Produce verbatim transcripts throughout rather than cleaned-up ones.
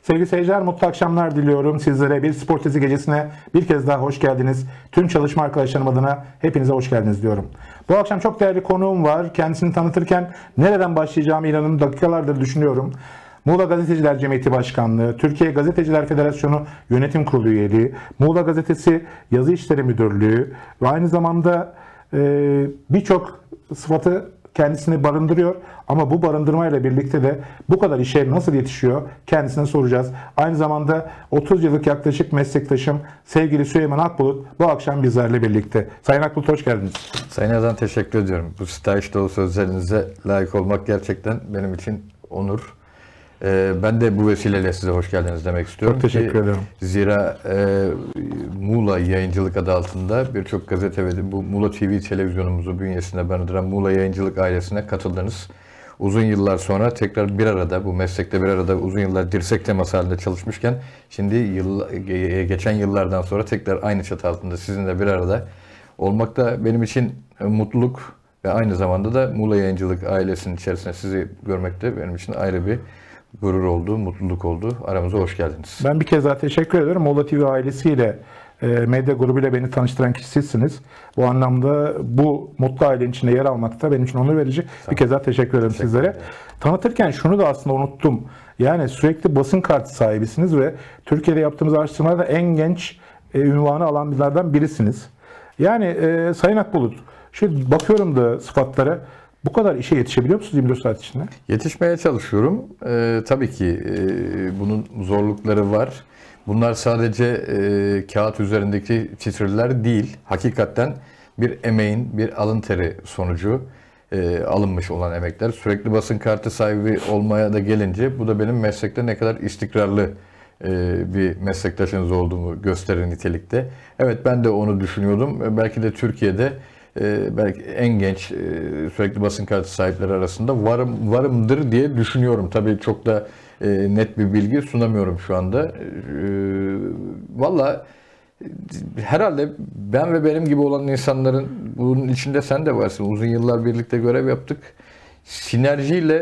Sevgili seyirciler, mutlu akşamlar diliyorum sizlere. Bir spor tezi gecesine bir kez daha hoş geldiniz. Tüm çalışma arkadaşlarım adına hepinize hoş geldiniz diyorum. Bu akşam çok değerli konuğum var. Kendisini tanıtırken nereden başlayacağımı inanın dakikalardır düşünüyorum. Muğla Gazeteciler Cemiyeti Başkanlığı, Türkiye Gazeteciler Federasyonu Yönetim Kurulu üyeliği, Muğla Gazetesi Yazı İşleri Müdürlüğü ve aynı zamanda e, birçok sıfatı kendisini barındırıyor. Ama bu barındırmayla birlikte de bu kadar işe nasıl yetişiyor kendisine soracağız. Aynı zamanda otuz yıllık yaklaşık meslektaşım sevgili Süleyman Akbulut bu akşam bizlerle birlikte. Sayın Akbulut, hoş geldiniz. Sayın Erdoğan, teşekkür ediyorum. Bu staj dolu sözlerinize layık olmak gerçekten benim için onur. Ee, ben de bu vesileyle size hoş geldiniz demek istiyorum. Çok teşekkür ki, ederim. Zira e, Muğla Yayıncılık adı altında birçok gazete ve bu Muğla T V televizyonumuzu bünyesinde barındıran Muğla Yayıncılık ailesine katıldınız. Uzun yıllar sonra tekrar bir arada, bu meslekte bir arada uzun yıllar dirsek teması halinde çalışmışken şimdi yıl, geçen yıllardan sonra tekrar aynı çatı altında sizinle bir arada olmak da benim için mutluluk ve aynı zamanda da Muğla Yayıncılık ailesinin içerisinde sizi görmek de benim için ayrı bir gurur oldu, mutluluk oldu. Aramıza hoş geldiniz. Ben bir kez daha teşekkür ederim. Muğla T V ailesiyle, e, medya grubuyla beni tanıştıran kişi sizsiniz. Bu anlamda bu mutlu ailenin içinde yer almak da benim için onur verici. Tamam. Bir kez daha teşekkür ederim teşekkür sizlere. Ederim. Tanıtırken şunu da aslında unuttum. Yani sürekli basın kartı sahibisiniz ve Türkiye'de yaptığımız araştırmalarda en genç e, ünvanı alanlardan birisiniz. Yani e, Sayın Akbulut, şu bakıyorum da sıfatlara. Bu kadar işe yetişebiliyor musunuz yirmi dört saat içinde? Yetişmeye çalışıyorum. Ee, tabii ki e, bunun zorlukları var. Bunlar sadece e, kağıt üzerindeki titriler değil. Hakikaten bir emeğin, bir alın teri sonucu e, alınmış olan emekler. Sürekli basın kartı sahibi olmaya da gelince bu da benim meslekte ne kadar istikrarlı e, bir meslektaşınız olduğumu gösterir nitelikte. Evet, ben de onu düşünüyordum. Belki de Türkiye'de Ee, belki en genç e, sürekli basın kartı sahipleri arasında varım varımdır diye düşünüyorum. Tabii çok da e, net bir bilgi sunamıyorum şu anda. E, Valla herhalde ben ve benim gibi olan insanların, bunun içinde sen de varsın. Uzun yıllar birlikte görev yaptık. Sinerjiyle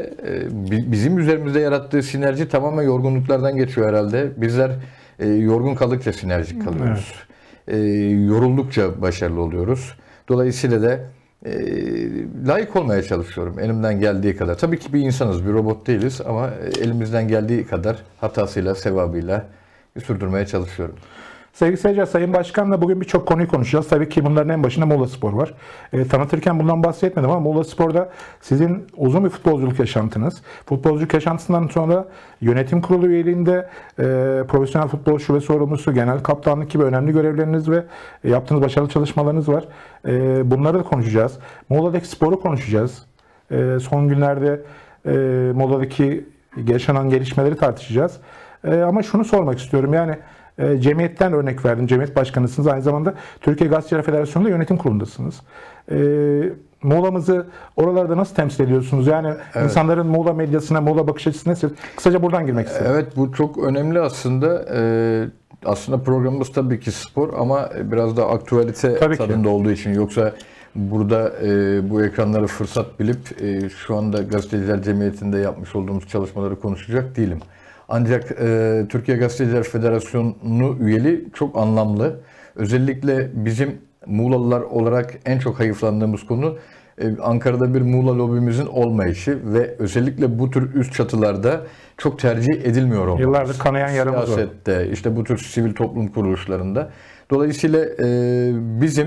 e, bizim üzerimizde yarattığı sinerji tamamen yorgunluklardan geçiyor herhalde. Bizler e, yorgun kaldıkça sinerjik kalıyoruz. Evet. E, yoruldukça başarılı oluyoruz. Dolayısıyla da e, layık olmaya çalışıyorum elimden geldiği kadar. Tabii ki bir insanız, bir robot değiliz ama elimizden geldiği kadar hatasıyla, sevabıyla sürdürmeye çalışıyorum. Sevgili seyirciler, Sayın Başkan'la bugün birçok konuyu konuşacağız. Tabii ki bunların en başında Muğla Spor var. E, tanıtırken bundan bahsetmedim ama Muğla Spor'da sizin uzun bir futbolculuk yaşantınız. Futbolculuk yaşantısından sonra yönetim kurulu üyeliğinde e, profesyonel futbol şube sorumlusu, genel kaptanlık gibi önemli görevleriniz ve yaptığınız başarılı çalışmalarınız var. E, bunları da konuşacağız. Muğla'daki sporu konuşacağız. E, son günlerde e, Muğla'daki yaşanan gelişmeleri tartışacağız. E, ama şunu sormak istiyorum, yani cemiyetten örnek verdim. Cemiyet başkanısınız. Aynı zamanda Türkiye Gazeteciler Federasyonu'nda yönetim kurulundasınız. Ee, Muğla'mızı oralarda nasıl temsil ediyorsunuz? Yani evet, insanların Muğla medyasına, Muğla bakış açısı nasıl? Kısaca buradan girmek istedim. Evet, bu çok önemli aslında. Ee, aslında programımız tabii ki spor ama biraz da aktüelite tabii tadında ki olduğu için. Yoksa burada e, bu ekranları fırsat bilip e, şu anda Gazeteciler Cemiyeti'nde yapmış olduğumuz çalışmaları konuşacak değilim. Ancak e, Türkiye Gazeteciler Federasyonu üyeliği çok anlamlı. Özellikle bizim Muğlalılar olarak en çok hayıflandığımız konu e, Ankara'da bir Muğla lobimizin olmayışı ve özellikle bu tür üst çatılarda çok tercih edilmiyor olmamız. Yıllardır kanayan yaramız var. Siyasette, işte bu tür sivil toplum kuruluşlarında. Dolayısıyla e, bizim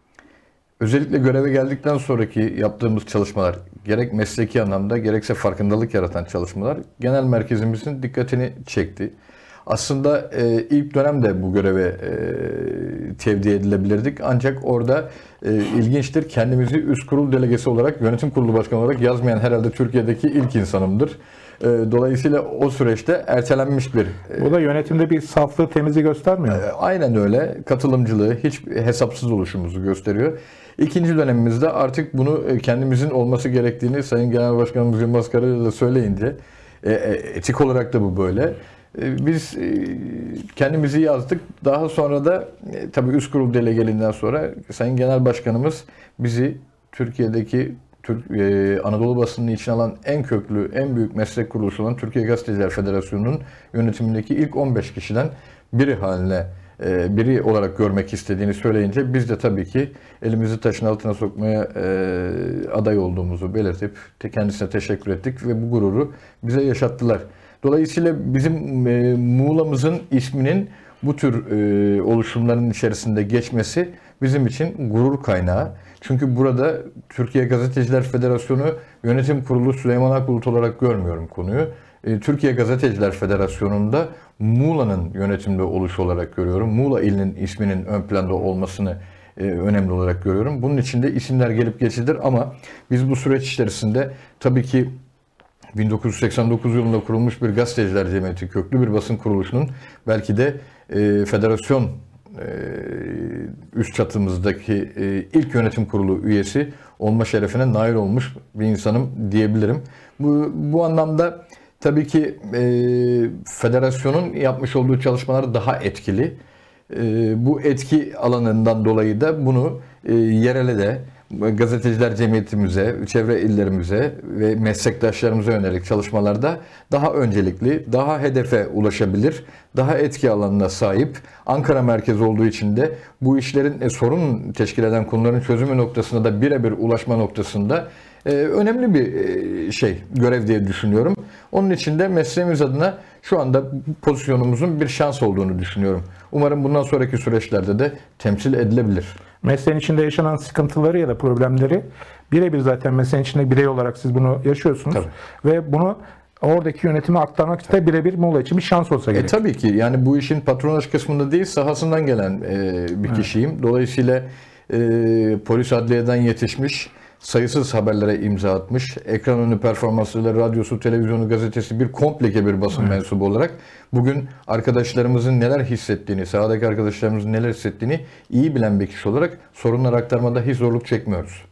özellikle göreve geldikten sonraki yaptığımız çalışmalar, gerek mesleki anlamda gerekse farkındalık yaratan çalışmalar genel merkezimizin dikkatini çekti. Aslında e, ilk dönemde bu göreve e, tevdi edilebilirdik. Ancak orada e, ilginçtir, kendimizi üst kurul delegesi olarak, yönetim kurulu başkanı olarak yazmayan herhalde Türkiye'deki ilk insanımdır. E, dolayısıyla o süreçte ertelenmiş bir... E, bu da yönetimde bir saflığı, temizliği göstermiyor mu? E, aynen öyle. Katılımcılığı, hiç hesapsız oluşumuzu gösteriyor. İkinci dönemimizde artık bunu kendimizin olması gerektiğini Sayın Genel Başkanımız Yılmaz Karayel da söyleyince, etik olarak da bu böyle. Biz kendimizi yazdık. Daha sonra da tabii üst kurul delegeliğinden sonra Sayın Genel Başkanımız bizi Türkiye'deki Türk, e, Anadolu basınını içine alan en köklü, en büyük meslek kuruluşu olan Türkiye Gazeteciler Federasyonu'nun yönetimindeki ilk on beş kişiden biri haline e, biri olarak görmek istediğini söyleyince biz de tabii ki elimizi taşın altına sokmaya e, aday olduğumuzu belirtip kendisine teşekkür ettik ve bu gururu bize yaşattılar. Dolayısıyla bizim e, Muğla'mızın isminin bu tür e, oluşumların içerisinde geçmesi bizim için gurur kaynağı. Çünkü burada Türkiye Gazeteciler Federasyonu Yönetim Kurulu Süleyman Akbulut olarak görmüyorum konuyu. E, Türkiye Gazeteciler Federasyonu'nda Muğla'nın yönetimde oluşu olarak görüyorum. Muğla ilinin isminin ön planda olmasını e, önemli olarak görüyorum. Bunun için de isimler gelip geçilir ama biz bu süreç içerisinde tabii ki bin dokuz yüz seksen dokuz yılında kurulmuş bir gazeteciler cemiyeti, köklü bir basın kuruluşunun belki de e, federasyon e, üst çatımızdaki e, ilk yönetim kurulu üyesi olma şerefine nail olmuş bir insanım diyebilirim. Bu, bu anlamda tabii ki e, federasyonun yapmış olduğu çalışmalar daha etkili. E, bu etki alanından dolayı da bunu e, yerele de gazeteciler cemiyetimize, çevre illerimize ve meslektaşlarımıza yönelik çalışmalarda daha öncelikli, daha hedefe ulaşabilir, daha etki alanına sahip, Ankara merkezi olduğu için de bu işlerin e, sorun teşkil eden konuların çözümü noktasında da birebir ulaşma noktasında e, önemli bir e, şey, görev diye düşünüyorum. Onun için de mesleğimiz adına şu anda pozisyonumuzun bir şans olduğunu düşünüyorum. Umarım bundan sonraki süreçlerde de temsil edilebilir. Mesleğin içinde yaşanan sıkıntıları ya da problemleri birebir zaten mesleğin içinde birey olarak siz bunu yaşıyorsunuz. Tabii. Ve bunu oradaki yönetime aktarmak da birebir Muğla için bir şans olsa gerek. E, tabii ki yani bu işin patronaj kısmında değil sahasından gelen e, bir evet. kişiyim. Dolayısıyla e, polis adliyeden yetişmiş, sayısız haberlere imza atmış, ekran önü performansıyla radyosu, televizyonu, gazetesi bir komplike bir basın evet. mensubu olarak bugün arkadaşlarımızın neler hissettiğini, sahadaki arkadaşlarımızın neler hissettiğini iyi bilen bir kişi olarak sorunları aktarmada hiç zorluk çekmiyoruz.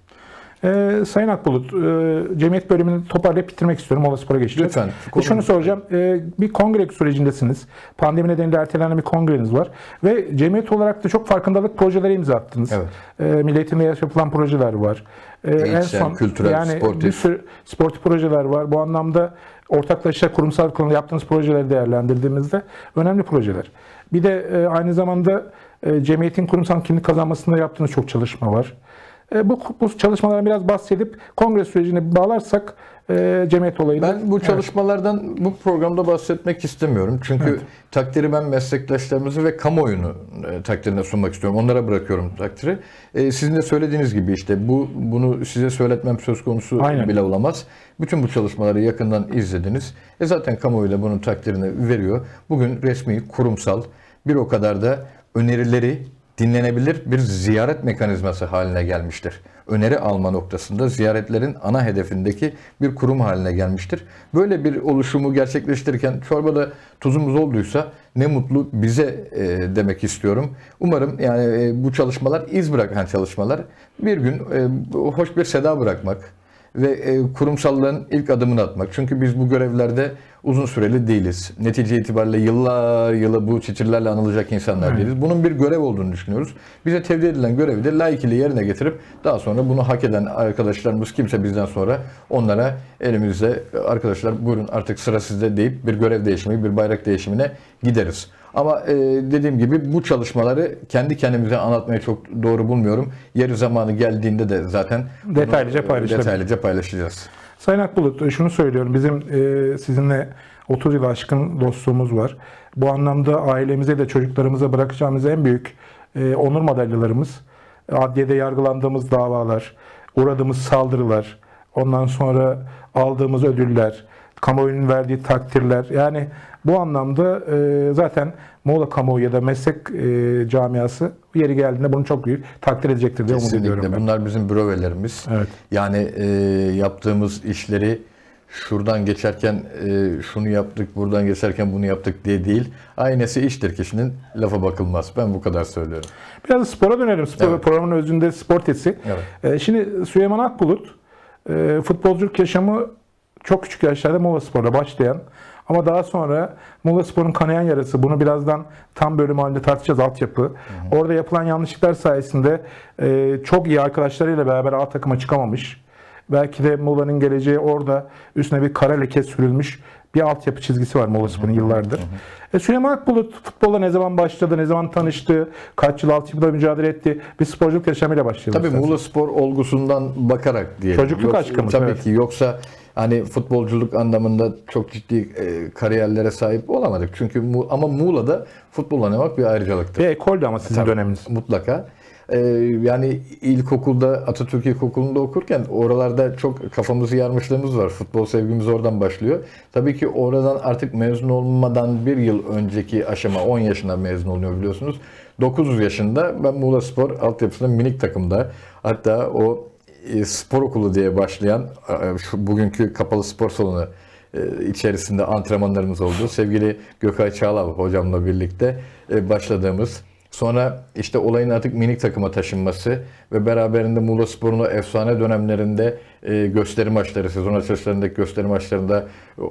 Ee, Sayın Akbulut, e, cemiyet bölümünü toparlayıp bitirmek istiyorum. Mola Spor'a geçeceğiz. Lütfen. E, şunu soracağım. E, bir kongre sürecindesiniz. Pandemi nedeniyle ertelenen bir kongreniz var. Ve cemiyet olarak da çok farkındalık projeleri imza attınız. Evet. E, Milli Eğitim'de yapılan projeler var. E, en son kültürel, yani sportif. Bir sürü sportif projeler var. Bu anlamda ortaklaşa kurumsal konuda yaptığınız projeleri değerlendirdiğimizde önemli projeler. Bir de e, aynı zamanda e, cemiyetin kurumsal kimlik kazanmasında yaptığınız çok çalışma var. Bu, bu çalışmalara biraz bahsedip kongre sürecini bağlarsak e, cemiyet olayını... Ben bu çalışmalardan evet. bu programda bahsetmek istemiyorum. Çünkü evet. takdiri ben meslektaşlarımızı ve kamuoyunu e, takdirine sunmak istiyorum. Onlara bırakıyorum takdiri. E, sizin de söylediğiniz gibi işte bu bunu size söyletmem söz konusu Aynen. bile olamaz. Bütün bu çalışmaları yakından izlediniz. E zaten kamuoyu da bunun takdirini veriyor. Bugün resmi, kurumsal, bir o kadar da önerileri dinlenebilir bir ziyaret mekanizması haline gelmiştir. Öneri alma noktasında ziyaretlerin ana hedefindeki bir kurum haline gelmiştir. Böyle bir oluşumu gerçekleştirirken çorbada tuzumuz olduysa ne mutlu bize e, demek istiyorum. Umarım yani e, bu çalışmalar iz bırakan çalışmalar bir gün e, hoş bir seda bırakmak ve e, kurumsallığın ilk adımını atmak. Çünkü biz bu görevlerde uzun süreli değiliz. Netice itibariyle yıllar yılı bu çiçirlerle anılacak insanlar evet. değiliz. Bunun bir görev olduğunu düşünüyoruz. Bize tevdi edilen görevi de layıkıyla yerine getirip daha sonra bunu hak eden arkadaşlarımız kimse bizden sonra onlara elimizde arkadaşlar buyurun artık sıra sizde deyip bir görev değişimi, bir bayrak değişimine gideriz. Ama e, dediğim gibi bu çalışmaları kendi kendimize anlatmayı çok doğru bulmuyorum. Yeri zamanı geldiğinde de zaten detaylıca, detaylıca paylaşacağız. Sayın Akbulut, şunu söylüyorum. Bizim e, sizinle otuz yıl aşkın dostluğumuz var. Bu anlamda ailemize de çocuklarımıza bırakacağımız en büyük e, onur madalyalarımız, adliyede yargılandığımız davalar, uğradığımız saldırılar, ondan sonra aldığımız ödüller, kamuoyunun verdiği takdirler. Yani bu anlamda e, zaten Muğla kamuoyu ya da meslek e, camiası yeri geldiğinde bunu çok büyük takdir edecektir diye umut ediyorum ben. Bunlar bizim brovelerimiz. Evet. Yani e, yaptığımız işleri şuradan geçerken e, şunu yaptık, buradan geçerken bunu yaptık diye değil. Aynesi iştir kişinin, lafa bakılmaz. Ben bu kadar söylüyorum. Biraz spora dönelim. Spor evet. Programın özünde spor tesi. Evet. E, şimdi Süleyman Akbulut e, futbolculuk yaşamı çok küçük yaşlarda Muğla Spor'la başlayan ama daha sonra Muğla Spor'un kanayan yarası, bunu birazdan tam bölüm halinde tartışacağız, altyapı. Hı hı. Orada yapılan yanlışlıklar sayesinde e, çok iyi arkadaşlarıyla beraber A takıma çıkamamış. Belki de Muğla'nın geleceği orada. Üstüne bir kara leke sürülmüş bir altyapı çizgisi var Muğla'Spor'un yıllardır. E, Süleyman Akbulut futbola ne zaman başladı, ne zaman tanıştı, kaç yıl altyapıda mücadele etti? Bir sporculuk yaşamıyla başlayalım. Tabii Muğla'Spor olgusundan bakarak diyelim. Çocukluk Yoksa, aşkımız. Tabii evet. ki. Yoksa hani futbolculuk anlamında çok ciddi e, kariyerlere sahip olamadık. Çünkü Mu- ama Muğla'da futbol oynamak bir ayrıcalıktır. Bir ekoldü ama sizin Tabii, döneminiz. Mutlaka. Ee, yani ilkokulda, Atatürk İlkokulu'nda okurken oralarda çok kafamızı yarmışlığımız var. Futbol sevgimiz oradan başlıyor. Tabii ki oradan artık mezun olmadan bir yıl önceki aşama, on yaşında mezun oluyor biliyorsunuz. dokuz yaşında ben Muğla'Spor altyapısında minik takımda, hatta o e, spor okulu diye başlayan e, şu bugünkü kapalı spor salonu e, içerisinde antrenmanlarımız oldu. Sevgili Gökay Çağlav hocamla birlikte e, başladığımız, sonra işte olayın artık minik takıma taşınması ve beraberinde Muğla'Spor'un o efsane dönemlerinde e, gösteri maçları, sezon açılışlarındaki gösteri maçlarında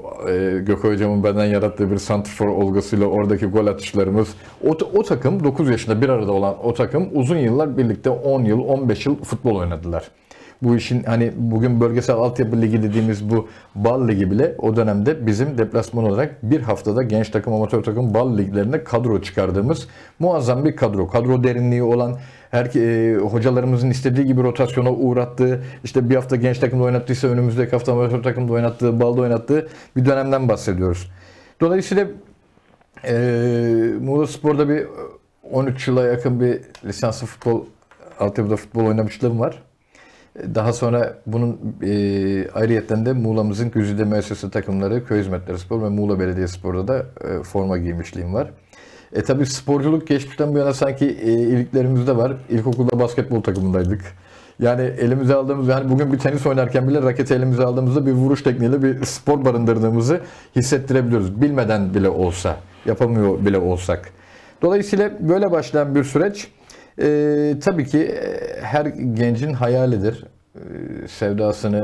e, Gökay hocamın benden yarattığı bir santrfor olgusuyla oradaki gol atışlarımız, o, o takım dokuz yaşında bir arada olan o takım uzun yıllar birlikte on yıl, on beş yıl futbol oynadılar. Bu işin hani bugün bölgesel altyapı ligi dediğimiz bu bal ligi bile o dönemde bizim deplasman olarak bir haftada genç takım, amatör takım bal liglerine kadro çıkardığımız muazzam bir kadro. Kadro derinliği olan, her e, hocalarımızın istediği gibi rotasyona uğrattığı, işte bir hafta genç takımda oynattıysa önümüzdeki hafta amatör takımda oynattığı, balda oynattığı bir dönemden bahsediyoruz. Dolayısıyla e, Muğla'Spor'da bir on üç yıla yakın bir lisanslı futbol, altyapıda futbol oynamışlığım var. Daha sonra bunun e, ayrıyetten de Muğla'mızın güzide müessese takımları Köy Hizmetleri Spor ve Muğla Belediyespor'da da e, forma giymişliğim var. E tabi sporculuk geçmişten bu yana sanki e, iliklerimizde var. İlkokulda basketbol takımındaydık. Yani elimize aldığımız, yani bugün bir tenis oynarken bile raketi elimize aldığımızda bir vuruş tekniğiyle bir spor barındırdığımızı hissettirebiliyoruz. Bilmeden bile olsa, yapamıyor bile olsak. Dolayısıyla böyle başlayan bir süreç Ee, tabii ki her gencin hayalidir. Ee, sevdasını,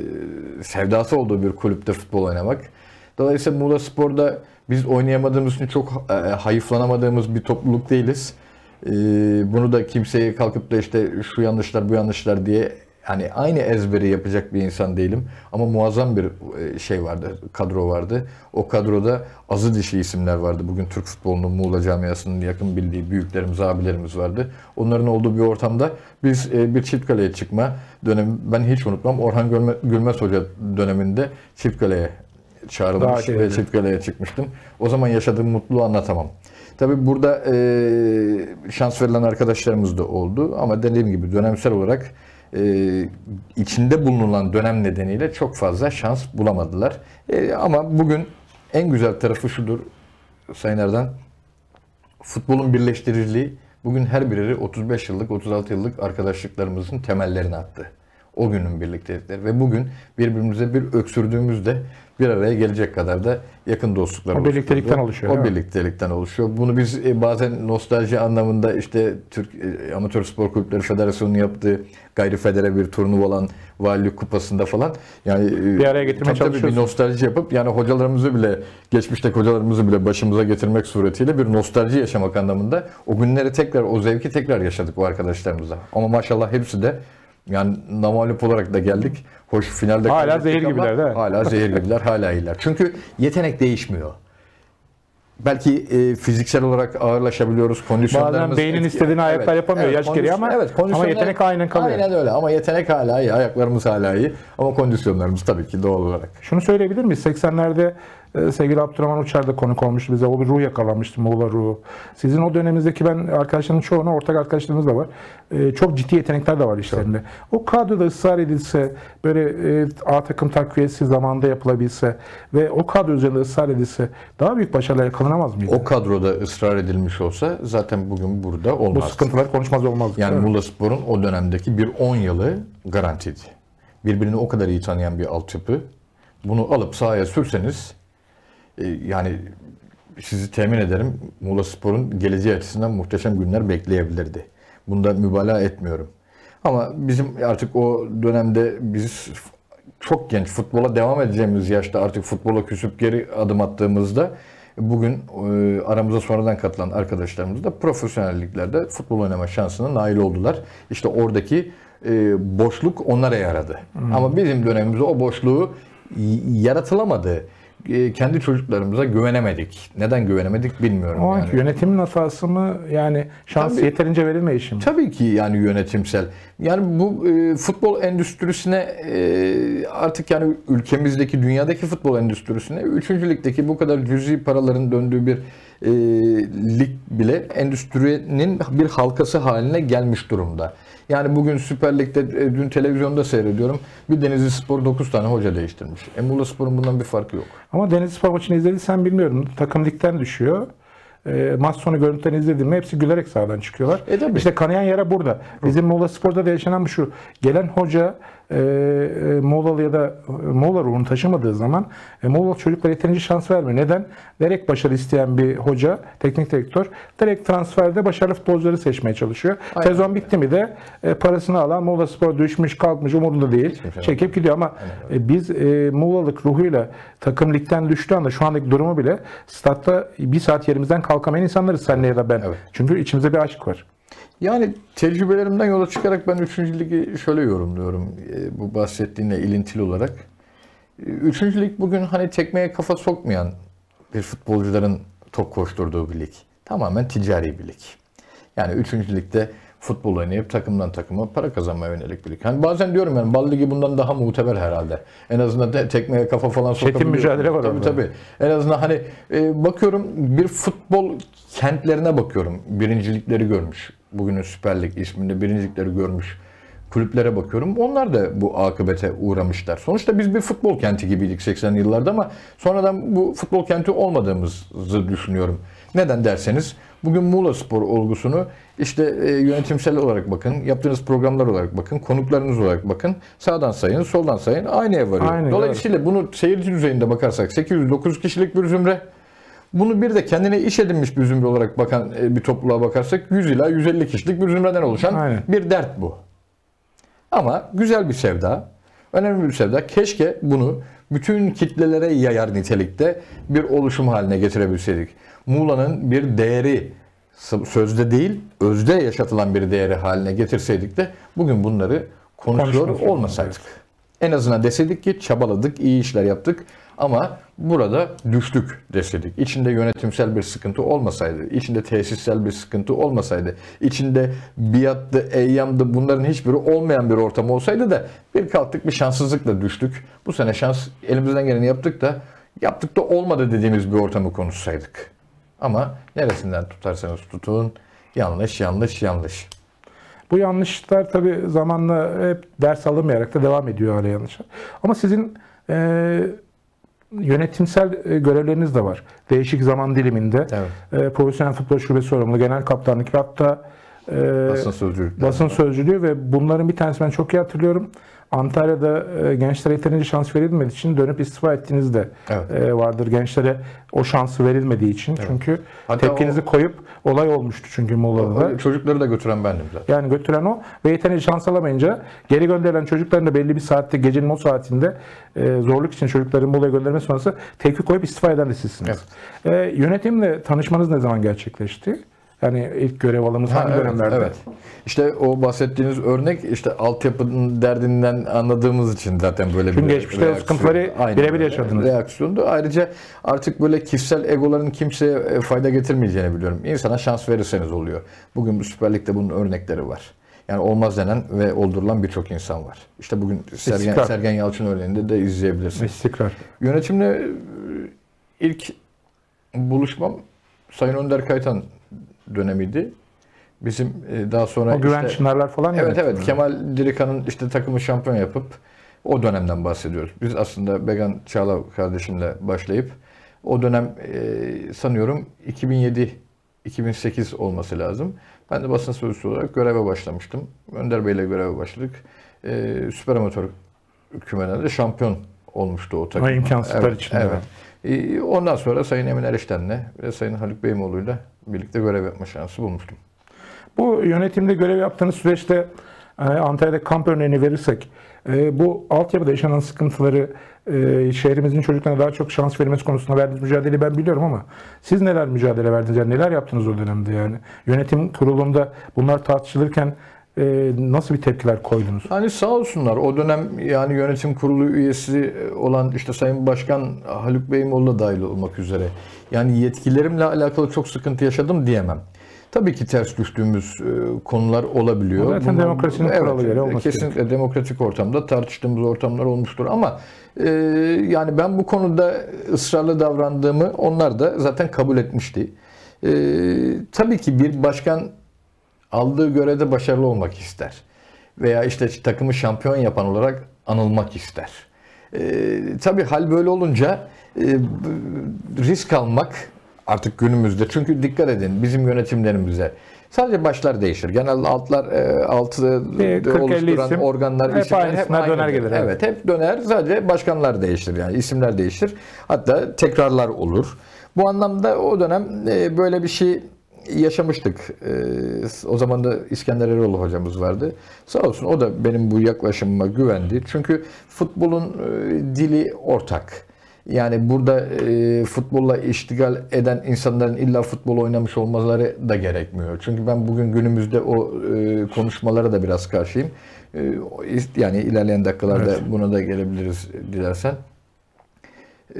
e, sevdası olduğu bir kulüpte futbol oynamak. Dolayısıyla Muğla'Spor'da biz oynayamadığımız için çok e, hayıflanamadığımız bir topluluk değiliz. Ee, bunu da kimseye kalkıp da işte şu yanlışlar, bu yanlışlar diye hani aynı ezberi yapacak bir insan değilim. Ama muazzam bir şey vardı, kadro vardı. O kadroda azı dişi isimler vardı. Bugün Türk futbolunun, Muğla camiasının yakın bildiği büyüklerimiz, abilerimiz vardı. Onların olduğu bir ortamda biz bir çift kaleye çıkma dönemi, ben hiç unutmam. Orhan Gülmez Hoca döneminde çift kaleye çağrılmış ve çift kaleye çıkmıştım. O zaman yaşadığım mutluluğu anlatamam. Tabii burada e, şans verilen arkadaşlarımız da oldu ama dediğim gibi dönemsel olarak Ee, içinde bulunan dönem nedeniyle çok fazla şans bulamadılar. Ee, ama bugün en güzel tarafı şudur Sayın Erdan, futbolun birleştiriciliği bugün her biri otuz beş yıllık, otuz altı yıllık arkadaşlıklarımızın temellerini attı. O günün birliktelikleri ve bugün birbirimize bir öksürdüğümüzde bir araya gelecek kadar da yakın dostluklar oluşuyor. O birliktelikten oluşuyor. O birliktelikten oluşuyor. Bunu biz e, bazen nostalji anlamında işte Türk e, Amatör Spor Kulüpleri Federasyonu'nun yaptığı gayri federe bir turnuva olan Valilik Kupası'nda falan yani bir araya getirmeye tabii, tabii bir nostalji yapıp yani hocalarımızı bile, geçmişteki hocalarımızı bile başımıza getirmek suretiyle bir nostalji yaşamak anlamında o günleri tekrar, o zevki tekrar yaşadık o arkadaşlarımızla. Ama maşallah hepsi de yani namağlup olarak da geldik. Hoş finalde hala zehir gibiler değil mi? Hala zehir gibiler, hala iyiler. Çünkü yetenek değişmiyor. Belki e, fiziksel olarak ağırlaşabiliyoruz. Kondisyonlarımız... Bazen beynin istediğini ayaklar evet, yapamıyor. evet, yaş geliyor ama, evet, ama yetenek aynen kalıyor. Aynen öyle ama yetenek hala iyi. Ayaklarımız hala iyi. Ama kondisyonlarımız tabii ki doğal olarak. Şunu söyleyebilir miyiz? seksenlerde e, sevgili Abdurrahman Uçar da konuk olmuştu bize. O bir ruh yakalanmıştı, Muğla ruhu. Sizin o döneminizdeki ben arkadaşların çoğuna, ortak arkadaşlarınız da var. E, çok ciddi yetenekler de var işlerinde. O kadroda ısrar edilse, böyle e, A takım takviyesi zamanında yapılabilse ve o kadro üzerinde ısrar edilse daha büyük başarılar yakalanamaz mıydı? O kadroda ısrar edilmiş olsa zaten bugün burada olmazdı. Bu sıkıntılar konuşmaz olmazdı. Yani Muğla'Spor'un o dönemdeki bir on yılı garantiydi. Birbirini o kadar iyi tanıyan bir altyapı. Bunu alıp sahaya sürseniz e, yani sizi temin ederim Muğla'Spor'un geleceği açısından muhteşem günler bekleyebilirdi. Bunda mübalağa etmiyorum. Ama bizim artık o dönemde biz çok genç, futbola devam edeceğimiz yaşta artık futbola küsüp geri adım attığımızda bugün e, aramıza sonradan katılan arkadaşlarımız da profesyonelliklerde futbol oynama şansına nail oldular. İşte oradaki e, boşluk onlara yaradı. Hmm. Ama bizim dönemimizde o boşluğu yaratılamadı. E, kendi çocuklarımıza güvenemedik. Neden güvenemedik bilmiyorum. O anki yani. Yönetimin hatası mı? Yani şans Tabii, yeterince verilmeyişi mi? Tabii ki yani yönetimsel. Yani bu e, futbol endüstrisine e, artık yani ülkemizdeki, dünyadaki futbol endüstrisine üçüncü ligdeki bu kadar cüzi paraların döndüğü bir e, lig bile endüstrinin bir halkası haline gelmiş durumda. Yani bugün Süper Lig'de e, dün televizyonda seyrediyorum. Bir Denizli Spor dokuz tane hoca değiştirmiş. E, Muğla Spor'un bundan bir farkı yok. Ama Denizli Spor maçını izlediysen bilmiyorum. Takım ligden düşüyor. E, maç sonu görüntülerini izledim mi hepsi gülerek sahadan çıkıyorlar. E, işte kanayan yara burada. Bizim Muğla Spor'da da yaşanan bu şu. Gelen hoca e, e, Muğla'lı ya da e, Muğla ruhunu taşımadığı zaman e, Muğla çocuklara yeterince şans vermiyor. Neden? Direkt başarı isteyen bir hoca, teknik direktör direkt transferde başarılı futbolcuları seçmeye çalışıyor. Aynen. Sezon bitti mi de e, parasını alan Muğla Spor düşmüş kalkmış umurunda değil. Şey çekip gidiyor ama e, biz e, Muğla'lık ruhuyla takım ligden düştüğü anda şu andaki durumu bile statta bir saat yerimizden kalkamayan insanlarız senle ya da ben. Evet. Çünkü içimizde bir aşk var. Yani tecrübelerimden yola çıkarak ben üçüncü ligi şöyle yorumluyorum. E, bu bahsettiğinle ilintili olarak. E, üçüncü lig bugün hani tekmeye kafa sokmayan bir futbolcuların top koşturduğu bir lig. Tamamen ticari bir lig. Yani üçüncü ligde futbol oynayıp takımdan takıma para kazanmaya yönelik bir lig. Hani bazen diyorum yani Bal Ligi bundan daha muteber herhalde. En azından de, tekmeye kafa falan sokabiliyor. Çetin mücadele var tabii, orada. Tabii. En azından hani e, bakıyorum bir futbol kentlerine bakıyorum. Birincilikleri görmüş. Bugünün Süper Lig isminde birincilikleri görmüş kulüplere bakıyorum. Onlar da bu akıbete uğramışlar. Sonuçta biz bir futbol kenti gibiydik seksenli yıllarda ama sonradan bu futbol kenti olmadığımızı düşünüyorum. Neden derseniz bugün Muğla Spor olgusunu işte e, yönetimsel olarak bakın, yaptığınız programlar olarak bakın, konuklarınız olarak bakın, sağdan sayın, soldan sayın aynı ev varıyor. Aynen, dolayısıyla evet. Bunu seyirci düzeyinde bakarsak sekiz yüz dokuz yüz kişilik bir zümre. Bunu bir de kendine iş edinmiş bir zümre olarak bakan bir topluluğa bakarsak yüz ila yüz elli kişilik bir zümreden oluşan Aynen. bir dert bu. Ama güzel bir sevda, önemli bir sevda. Keşke bunu bütün kitlelere yayar nitelikte bir oluşum haline getirebilseydik. Muğla'nın bir değeri, sözde değil, özde yaşatılan bir değeri haline getirseydik de bugün bunları konuşuyor olmasaydık. En azından deseydik ki çabaladık, iyi işler yaptık ama burada düştük deseydik. İçinde yönetimsel bir sıkıntı olmasaydı, içinde tesissel bir sıkıntı olmasaydı, içinde biattı, eyyamdı bunların hiçbiri olmayan bir ortam olsaydı da bir kalktık bir şanssızlıkla düştük. Bu sene şans elimizden geleni yaptık da yaptık da olmadı dediğimiz bir ortamı konuşsaydık. Ama neresinden tutarsanız tutun yanlış yanlış yanlış. Bu yanlışlar tabii zamanla hep ders alınmayarak da devam ediyor hala yanlışlar. Ama sizin e, yönetimsel görevleriniz de var. Değişik zaman diliminde evet. e, profesyonel futbol şubesi sorumlu, genel kaptanlık ve hatta e, basın sözcülüğü. Basın sözcülüğü ve bunların bir tanesi ben çok iyi hatırlıyorum. Antalya'da e, gençlere yeterince şans verilmediği için dönüp istifa ettiğiniz de evet. e, vardır. Gençlere o şansı verilmediği için. Evet. Çünkü hatta tepkinizi o, koyup olay olmuştu çünkü Muğla'da. Çocukları da götüren bendim zaten. Yani götüren o ve yeterince şans alamayınca geri gönderilen çocukların da belli bir saatte gecenin o saatinde e, zorluk için çocukların Muğla'ya gönderme sonrası tepki koyup istifa eden de sizsiniz. Evet. E, yönetimle tanışmanız ne zaman gerçekleşti? Yani ilk görev alımınız hangi evet, dönemlerde? Evet. İşte o bahsettiğiniz örnek işte altyapının derdinden anladığımız için zaten böyle Çünkü bir geçmişte o sıkıntıları birebir yaşadınız. Reaksiyondu. Ayrıca artık böyle kişisel egoların kimseye fayda getirmeyeceğini biliyorum. İnsana şans verirseniz oluyor. Bugün bu Süper Lig'de bunun örnekleri var. Yani olmaz denen ve oldurulan birçok insan var. İşte bugün Sergen, Sergen Yalçın örneğinde de izleyebilirsiniz. İstikrar. Yönetimle ilk buluşmam Sayın Önder Kaytan dönemiydi. Bizim daha sonra o Güven işte, Çınarlar falan evet evet Kemal Dirikan'ın işte takımı şampiyon yapıp o dönemden bahsediyoruz. Biz aslında Began Çağla kardeşimle başlayıp o dönem e, sanıyorum iki bin yedi iki bin sekiz olması lazım. Ben de basın sözcüsü olarak göreve başlamıştım. Önder Bey'le göreve başladık. E, Süper Amatör kümelerde de şampiyon olmuştu o takım. O imkansızlar evet, içinde. Evet. E, ondan sonra Sayın Emin Erişten'le ve Sayın Haluk Beymoğlu'yla birlikte görev yapma şansı bulmuştum. Bu yönetimde görev yaptığınız süreçte Antalya'da kamp örneğini verirsek bu altyapıda yaşanan sıkıntıları şehrimizin çocuklarına daha çok şans verilmesi konusunda verdiğiniz mücadeleyi ben biliyorum ama siz neler mücadele verdiniz? Yani neler yaptınız o dönemde yani? Yönetim kurulunda bunlar tartışılırken e, nasıl bir tepkiler koydunuz? Yani sağ olsunlar o dönem yani yönetim kurulu üyesi olan işte Sayın Başkan Haluk Beymoğlu da dahil olmak üzere yani yetkilerimle alakalı çok sıkıntı yaşadım diyemem. Tabii ki ters düştüğümüz e, konular olabiliyor. Zaten Bunlar, demokrasinin evet, kuralı gereği olması kesinlikle gerekiyor. demokratik ortamda tartıştığımız ortamlar olmuştur ama e, yani ben bu konuda ısrarlı davrandığımı onlar da zaten kabul etmişti. E, tabii ki bir başkan aldığı görevde başarılı olmak ister. Veya işte takımı şampiyon yapan olarak anılmak ister. E, tabii hal böyle olunca e, risk almak artık günümüzde. Çünkü dikkat edin bizim yönetimlerimize sadece başlar değişir. Genelde altlar e, altı oluşturan isim, organlar, hep isimler hep aynısına aynı döner gelir. Evet. evet. hep döner. Sadece başkanlar değişir yani isimler değişir. Hatta tekrarlar olur. Bu anlamda o dönem e, böyle bir şey yaşamıştık. Ee, o zaman da İskender Erol hocamız vardı. Sağ olsun o da benim bu yaklaşımıma güvendi. Çünkü futbolun e, dili ortak. Yani burada e, futbolla iştigal eden insanların illa futbol oynamış olmaları da gerekmiyor. Çünkü ben bugün günümüzde o e, konuşmalara da biraz karşıyım. E, yani ilerleyen dakikalarda Evet. buna da gelebiliriz dilersen. E,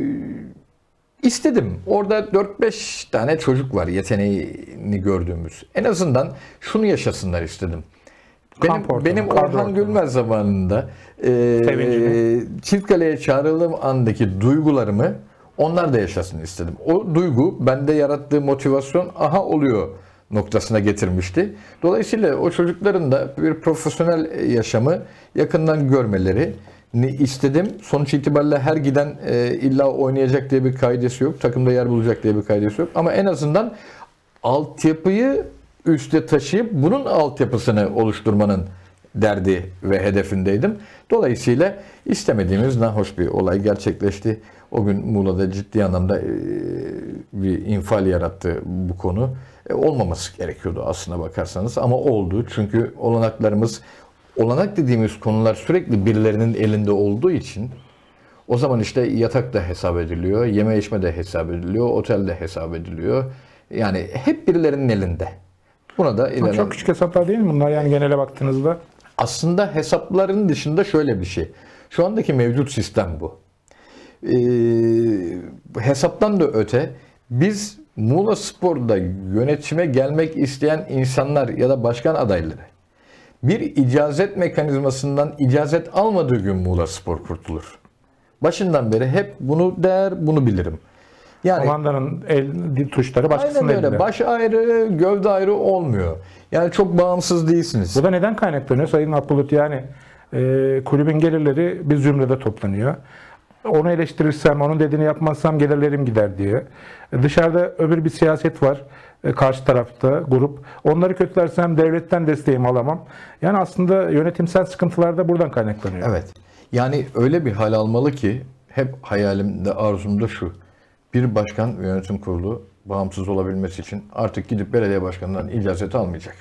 İstedim. Orada dört beş tane çocuk var yeteneğini gördüğümüz. En azından şunu yaşasınlar istedim. Benim, Kamp ortamı, benim kadro Orhan ortamı. Gülmez zamanında e, Sevincini. çift kaleye çağrıldığım andaki duygularımı onlar da yaşasın istedim. O duygu bende yarattığı motivasyon aha oluyor noktasına getirmişti. Dolayısıyla o çocukların da bir profesyonel yaşamı yakından görmeleri istedim. Sonuç itibariyle her giden e, illa oynayacak diye bir kaidesi yok. Takımda yer bulacak diye bir kaidesi yok. Ama en azından altyapıyı üste taşıyıp bunun altyapısını oluşturmanın derdi ve hedefindeydim. Dolayısıyla istemediğimiz nahoş bir olay gerçekleşti. O gün Muğla'da ciddi anlamda e, bir infial yarattı bu konu. E, olmaması gerekiyordu aslına bakarsanız ama oldu. Çünkü olanaklarımız olanak dediğimiz konular sürekli birilerinin elinde olduğu için o zaman işte yatak da hesap ediliyor, yeme içme de hesap ediliyor, otel de hesap ediliyor. Yani hep birilerinin elinde. Buna da Ama ilerleyen... çok küçük hesaplar değil mi bunlar yani genele baktığınızda? Aslında hesapların dışında şöyle bir şey. Şu andaki mevcut sistem bu. Ee, hesaptan da öte biz Muğla Spor'da yönetime gelmek isteyen insanlar ya da başkan adayları bir icazet mekanizmasından icazet almadığı gün Muğla Spor kurtulur. Başından beri hep bunu der, bunu bilirim. Yani Komandanın el tuşları başkasının aynen öyle. elinde. Baş ayrı, gövde ayrı olmuyor. Yani çok bağımsız değilsiniz. Bu da neden kaynaklanıyor Sayın Abdülhamit? Yani e, kulübün gelirleri bir zümrede toplanıyor. Onu eleştirirsem, onun dediğini yapmazsam gelirlerim gider diye. E, dışarıda öbür bir siyaset var. E, karşı tarafta grup. Onları kötülersem devletten desteğimi alamam. Yani aslında yönetimsel sıkıntılar da buradan kaynaklanıyor. Evet. Yani öyle bir hal almalı ki hep hayalimde, arzumda şu. Bir başkan ve yönetim kurulu bağımsız olabilmesi için artık gidip belediye başkanından icazet almayacak.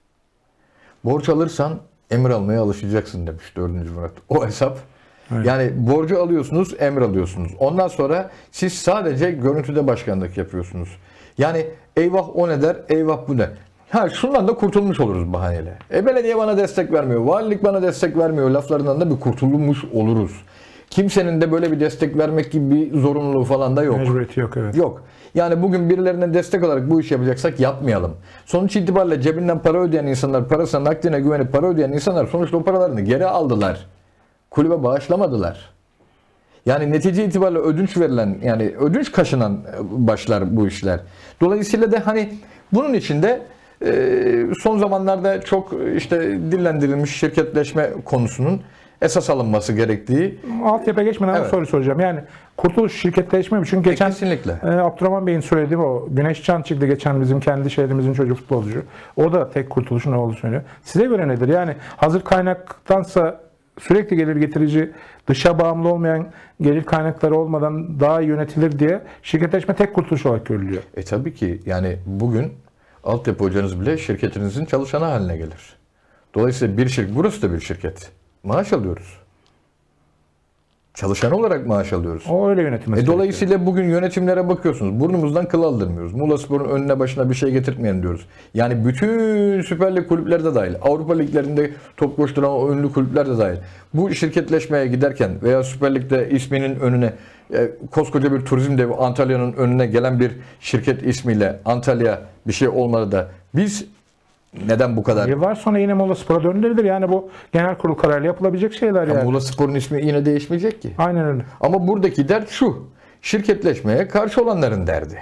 Borç alırsan emir almaya alışacaksın demiş dördüncü Murat. O hesap. Evet. Yani borcu alıyorsunuz, emir alıyorsunuz. Ondan sonra siz sadece görüntüde başkanlık yapıyorsunuz. Yani eyvah o ne der, eyvah bu ne. Ha şundan da kurtulmuş oluruz bahaneyle. E belediye bana destek vermiyor, valilik bana destek vermiyor laflarından da bir kurtulmuş oluruz. Kimsenin de böyle bir destek vermek gibi bir zorunluluğu falan da yok. Mecburiyeti yok, evet. Yok. Yani bugün birilerine destek olarak bu işi yapacaksak yapmayalım. Sonuç itibariyle cebinden para ödeyen insanlar, parasına nakdine güvenip para ödeyen insanlar sonuçta o paralarını geri aldılar. Kulübe bağışlamadılar. Yani netice itibariyle ödünç verilen, yani ödünç kaşınan başlar bu işler. Dolayısıyla da hani bunun içinde son zamanlarda çok işte dillendirilmiş şirketleşme konusunun esas alınması gerektiği. Altyapıya geçmeden Evet. bir soru soracağım. Yani kurtuluş şirketleşme mi? Çünkü geçen Kesinlikle. e, Abdurrahman Bey'in söylediği o. Güneş Can çıktı geçen bizim kendi şehrimizin çocuk futbolcu. O da tek kurtuluşun ne olduğunu söylüyor. Size göre nedir? Yani hazır kaynaktansa sürekli gelir getirici, dışa bağımlı olmayan gelir kaynakları olmadan daha iyi yönetilir diye şirketleşme tek kurtuluş olarak görülüyor. E tabii ki yani bugün altyapı hocanız bile şirketinizin çalışanı haline gelir. Dolayısıyla bir şirket, burası da bir şirket. Maaş alıyoruz. Çalışan olarak maaş alıyoruz. O öyle yönetilmesi E, gerekiyor. dolayısıyla bugün yönetimlere bakıyorsunuz. Burnumuzdan kıl aldırmıyoruz. Muğlaspor'un önüne başına bir şey getirtmeyelim diyoruz. Yani bütün Süper Lig kulüpleri de dahil. Avrupa liglerinde top koşturan o ünlü kulüpler de dahil. Bu şirketleşmeye giderken veya Süper Lig'de isminin önüne e, koskoca bir turizm devi Antalya'nın önüne gelen bir şirket ismiyle Antalya bir şey olmadı da biz neden bu kadar? Yıllar sonra yine Muğla Spor'a döndürülür. Yani bu genel kurul kararıyla yapılabilecek şeyler yani. Muğla Spor'un ismi yine değişmeyecek ki. Aynen öyle. Ama buradaki dert şu. Şirketleşmeye karşı olanların derdi.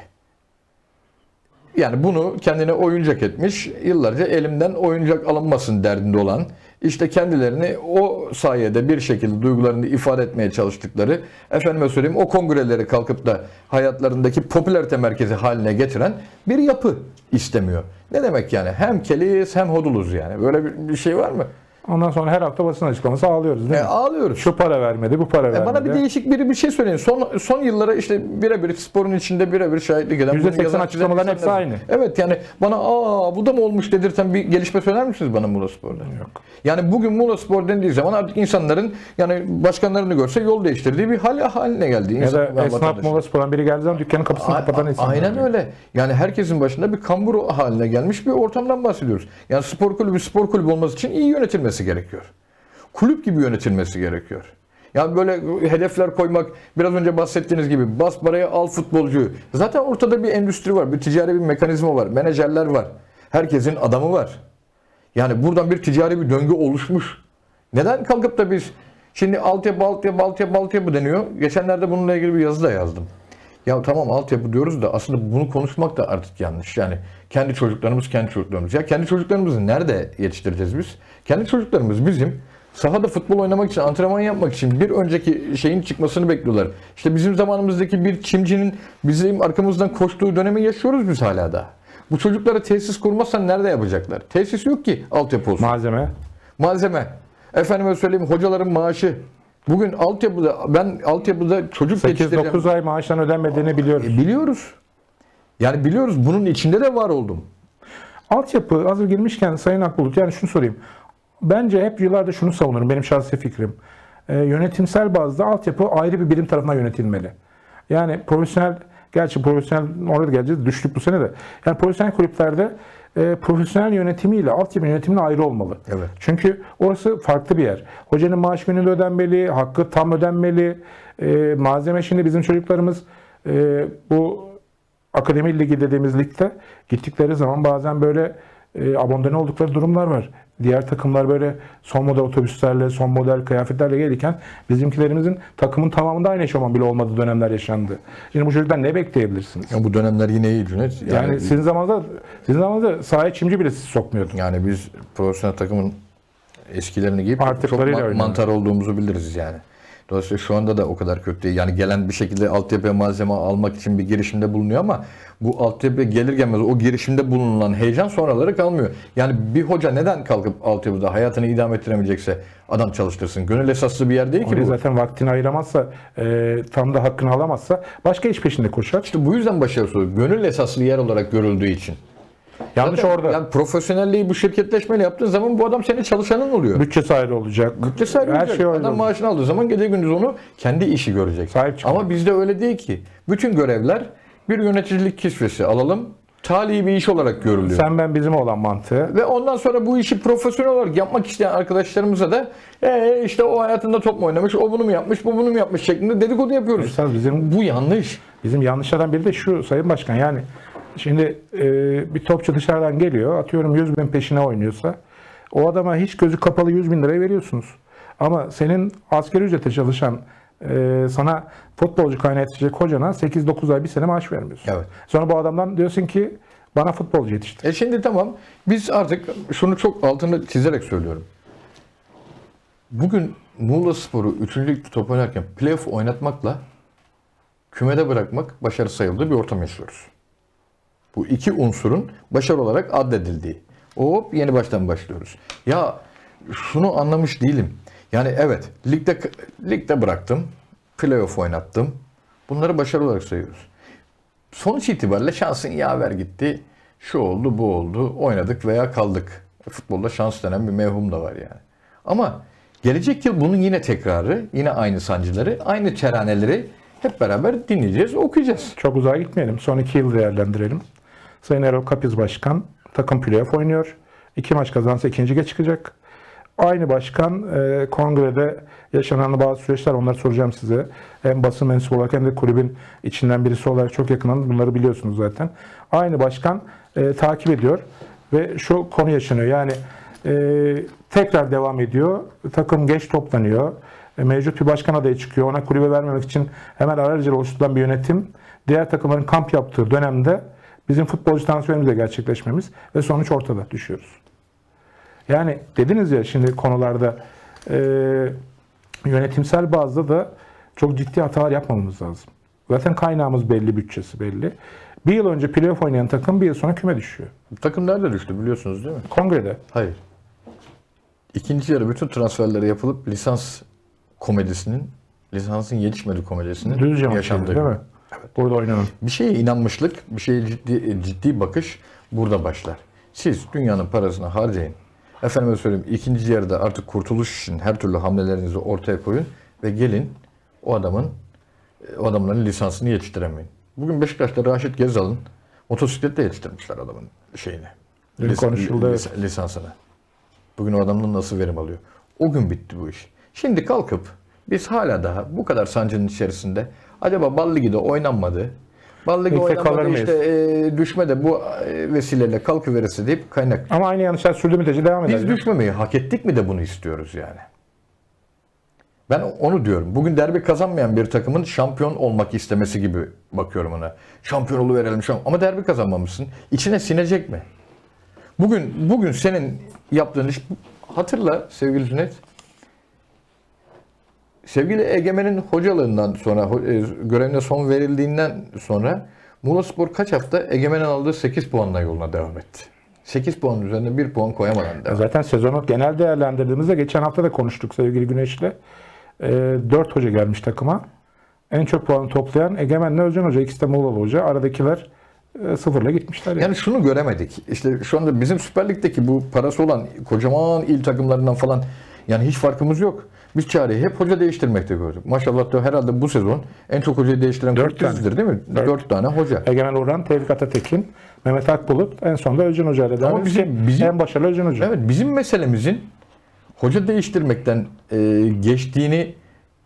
Yani bunu kendine oyuncak etmiş, yıllarca elimden oyuncak alınmasın derdinde olan, işte kendilerini o sayede bir şekilde duygularını ifade etmeye çalıştıkları, efendime söyleyeyim o kongreleri kalkıp da hayatlarındaki popülarite merkezi haline getiren bir yapı istemiyor. Ne demek yani? Hem keliyiz hem hoduluz yani. Böyle bir, bir şey var mı? Ondan sonra her hafta basın açıklaması ağlıyoruz değil E, mi? ağlıyoruz. Şu para vermedi, bu para E, vermedi. bana bir değişik biri bir şey söyleyin. Son son yıllara işte birebir sporun içinde birebir şahitlik eden. yüzde bunu seksen yazan, açıklamaların çizen hepsi insanlar- aynı. Evet yani bana aa bu da mı olmuş dedirten bir gelişme söyler misiniz bana Muğla Spor'da? Yok. Yani bugün Muğla Spor dendiği zaman artık insanların yani başkanlarını görse yol değiştirdiği bir hal haline geldi. Ya İnsan, da esnaf vatandaş. Muğla Spor'dan biri geldiği zaman dükkanın kapısını A- kapatan a- insanlar. Aynen öyle. Yani herkesin başında bir kambur haline gelmiş bir ortamdan bahsediyoruz. Yani spor kulübü spor kulübü olması için iyi yönetilmesi gerekiyor. Kulüp gibi yönetilmesi gerekiyor. Yani böyle hedefler koymak, biraz önce bahsettiğiniz gibi bas parayı al futbolcuyu. Zaten ortada bir endüstri var, bir ticari bir mekanizma var, menajerler var. Herkesin adamı var. Yani buradan bir ticari bir döngü oluşmuş. Neden kalkıp da biz şimdi altyapı, altyapı, altyapı, altyapı deniyor. Geçenlerde bununla ilgili bir yazı da yazdım. Ya tamam altyapı diyoruz da aslında bunu konuşmak da artık yanlış. Yani kendi çocuklarımız kendi çocuklarımız. Ya kendi çocuklarımızı nerede yetiştireceğiz biz? Kendi çocuklarımız bizim sahada futbol oynamak için, antrenman yapmak için bir önceki şeyin çıkmasını bekliyorlar. İşte bizim zamanımızdaki bir çimcinin bizim arkamızdan koştuğu dönemi yaşıyoruz biz hala da. Bu çocuklara tesis kurmazsan nerede yapacaklar? Tesis yok ki altyapı olsun. Malzeme. Malzeme. Efendime söyleyeyim hocaların maaşı. Bugün altyapıda ben altyapıda çocuk sekiz yetiştireceğim. dokuz ay maaştan ödenmediğini biliyoruz. E, biliyoruz. Yani biliyoruz bunun içinde de var oldum. Altyapı hazır girmişken Sayın Akbulut yani şunu sorayım. Bence hep yıllardır şunu savunurum. Benim şahsi fikrim. Ee, yönetimsel bazda altyapı ayrı bir birim tarafından yönetilmeli. Yani profesyonel, gerçi profesyonel orada geleceğiz, düştük bu sene de. Yani profesyonel kulüplerde e, profesyonel yönetimiyle altyapı yönetiminin ayrı olmalı. Evet. Çünkü orası farklı bir yer. Hocanın maaş gününde ödenmeli, hakkı tam ödenmeli. E, malzeme şimdi bizim çocuklarımız e, bu akademi ligi dediğimiz ligde gittikleri zaman bazen böyle e, abandone oldukları durumlar var. Diğer takımlar böyle son model otobüslerle, son model kıyafetlerle gelirken bizimkilerimizin takımın tamamında aynı eşofman bile olmadığı dönemler yaşandı. Şimdi bu çocuklar ne bekleyebilirsiniz? Ya bu dönemler yine iyi Cüneyt. Yani, Yani, sizin zamanında sizin zamanında sahaya çimci bile sizi sokmuyordu. yani biz profesyonel takımın eskilerini giyip çok Artıklarıyla ma- oynuyorlar. mantar olduğumuzu biliriz yani. Dolayısıyla şu anda da o kadar kötü değil. Yani gelen bir şekilde altyapıya malzeme almak için bir girişimde bulunuyor ama bu altyapıya gelir gelmez o girişimde bulunan heyecan sonraları kalmıyor. Yani bir hoca neden kalkıp altyapıda hayatını idame ettiremeyecekse adam çalıştırsın? Gönül esaslı bir yer değil ki Oraya bu. zaten vaktini ayıramazsa, e, tam da hakkını alamazsa başka iş peşinde koşar. İşte bu yüzden başarısı oluyor. Gönül esaslı yer olarak görüldüğü için. Yanlış Zaten orada. Yani profesyonelliği bu şirketleşmeyle yaptığın zaman bu adam senin çalışanın oluyor. Bütçesi ayrı olacak. Bütçesi ayrı Her olacak. şey ayrı Adam olacak. maaşını aldığı zaman gece gündüz onu kendi işi görecek. Sahip çıkıyor. Ama bizde öyle değil ki. Bütün görevler bir yöneticilik kisvesi alalım. Tali bir iş olarak görülüyor. Sen ben bizim olan mantığı. Ve ondan sonra bu işi profesyonel olarak yapmak isteyen arkadaşlarımıza da ee, işte o hayatında top mu oynamış, o bunu mu yapmış, bu bunu mu yapmış şeklinde dedikodu yapıyoruz. Esas bizim Bu yanlış. Bizim yanlışlardan biri de şu Sayın Başkan, yani şimdi e, bir topçu dışarıdan geliyor, atıyorum yüz bin peşine oynuyorsa o adama hiç gözü kapalı yüz bin liraya veriyorsunuz. Ama senin asgari ücrete çalışan e, sana futbolcu kaynatacak hocana sekiz dokuz ay bir sene maaş vermiyorsun. Evet. Sonra bu adamdan diyorsun ki bana futbolcu yetiştir. E şimdi tamam. Biz artık şunu çok altını çizerek söylüyorum. Bugün Muğla Spor'u üçüncü ligde top oynarken playoff oynatmakla kümede bırakmak başarı sayıldığı bir ortam yaşıyoruz. Bu iki unsurun başarı olarak addedildiği. Hop yeni baştan başlıyoruz. Ya şunu anlamış değilim. Yani evet ligde ligde bıraktım. Playoff oynattım. Bunları başarı olarak sayıyoruz. Sonuç itibariyle şansın yaver gitti. Şu oldu, bu oldu. Oynadık veya kaldık. Futbolda şans denen bir mevhum da var yani. Ama Gelecek yıl bunun yine tekrarı, yine aynı sancıları, aynı teraneleri hep beraber dinleyeceğiz, okuyacağız. Çok uzağa gitmeyelim. Son iki yıl değerlendirelim. Sayın Erol Kapiz Başkan takım playoff oynuyor. İki maç kazansa ikinci lige çıkacak. Aynı başkan e, kongrede yaşanan bazı süreçler, onları soracağım size. Hem basın mensubu olarak hem de kulübün içinden birisi olarak çok yakından bunları biliyorsunuz zaten. Aynı başkan e, takip ediyor ve şu konu yaşanıyor. Yani e, tekrar devam ediyor. Takım geç toplanıyor. E, mevcut bir başkan adayı çıkıyor. Ona kulübe vermemek için hemen alelacele oluşturulan bir yönetim. Diğer takımların kamp yaptığı dönemde bizim futbolcu transferimizle gerçekleşmemiz ve sonuç ortada, düşüyoruz. Yani dediniz ya şimdi konularda e, yönetimsel bazda da çok ciddi hatalar yapmamamız lazım. Zaten kaynağımız belli, bütçesi belli. Bir yıl önce playoff oynayan takım bir yıl sonra küme düşüyor. Takım nerede düştü biliyorsunuz değil mi? Kongrede. Hayır. İkinci yarı bütün transferleri yapılıp lisans komedisinin, lisansın yetişmedi komedisinin Düzce maçıydı yaşandığı. değil mi? Burada oynanan. Bir şeye inanmışlık, bir şeye ciddi, ciddi bakış burada başlar. Siz dünyanın parasını harcayın. Efendime söyleyeyim, ikinci yarıda artık kurtuluş için her türlü hamlelerinizi ortaya koyun ve gelin o adamın o adamların lisansını yetiştiremeyin. Bugün Beşiktaş'ta Raşit Gezal'ın motosikletle yetiştirmişler adamın şeyini. Dün lis- konuşuldu, lis- evet. lisansını. Bugün o adamdan nasıl verim alıyor? O gün bitti bu iş. Şimdi kalkıp biz hala daha bu kadar sancının içerisinde acaba Bal Ligi'de oynanmadı. Bal Ligi Ligde kalır oynanmadı mıyız? işte e, düşme de bu e, vesileyle kalkıverirse deyip kaynak. Ama aynı yanlışlar sürdüğü müddetçe devam eder. Biz düşmemeyi hak ettik mi de bunu istiyoruz yani. Ben onu diyorum. Bugün derbi kazanmayan bir takımın şampiyon olmak istemesi gibi bakıyorum ona. Şampiyon oluverelim şampiyon. Ama derbi kazanmamışsın. İçine sinecek mi? Bugün bugün senin yaptığın iş, hatırla sevgili Cüneyt. Sevgili Egemen'in hocalığından sonra, e, görevine son verildiğinden sonra Muğlaspor kaç hafta Egemen'in aldığı sekiz puanla yoluna devam etti. sekiz puan üzerine bir puan koyamadan devam. Zaten sezonu genel değerlendirdiğimizde geçen hafta da konuştuk sevgili Güneş'le. E, dört hoca gelmiş takıma. En çok puanı toplayan Egemen'le Özcan Hoca. İkisi de Muğla'lı hoca. Aradakiler e, sıfırla gitmişler. Yani. Yani şunu göremedik. İşte şu anda bizim Süper Lig'deki bu parası olan kocaman il takımlarından falan yani hiç farkımız yok. Biz çareyi hep hoca değiştirmekte gördük. Maşallah da herhalde bu sezon en çok hocayı değiştiren Dört kulüp bizizdir değil mi? Dört. Dört tane hoca. Egemen Orhan, Tevfik Atatekin, Mehmet Akbulut, en sonunda Özcan Hoca ile devam Ama bizim- edecek. bizim- En başarılı Özcan Hoca. Evet, bizim meselemizin hoca değiştirmekten e, geçtiğini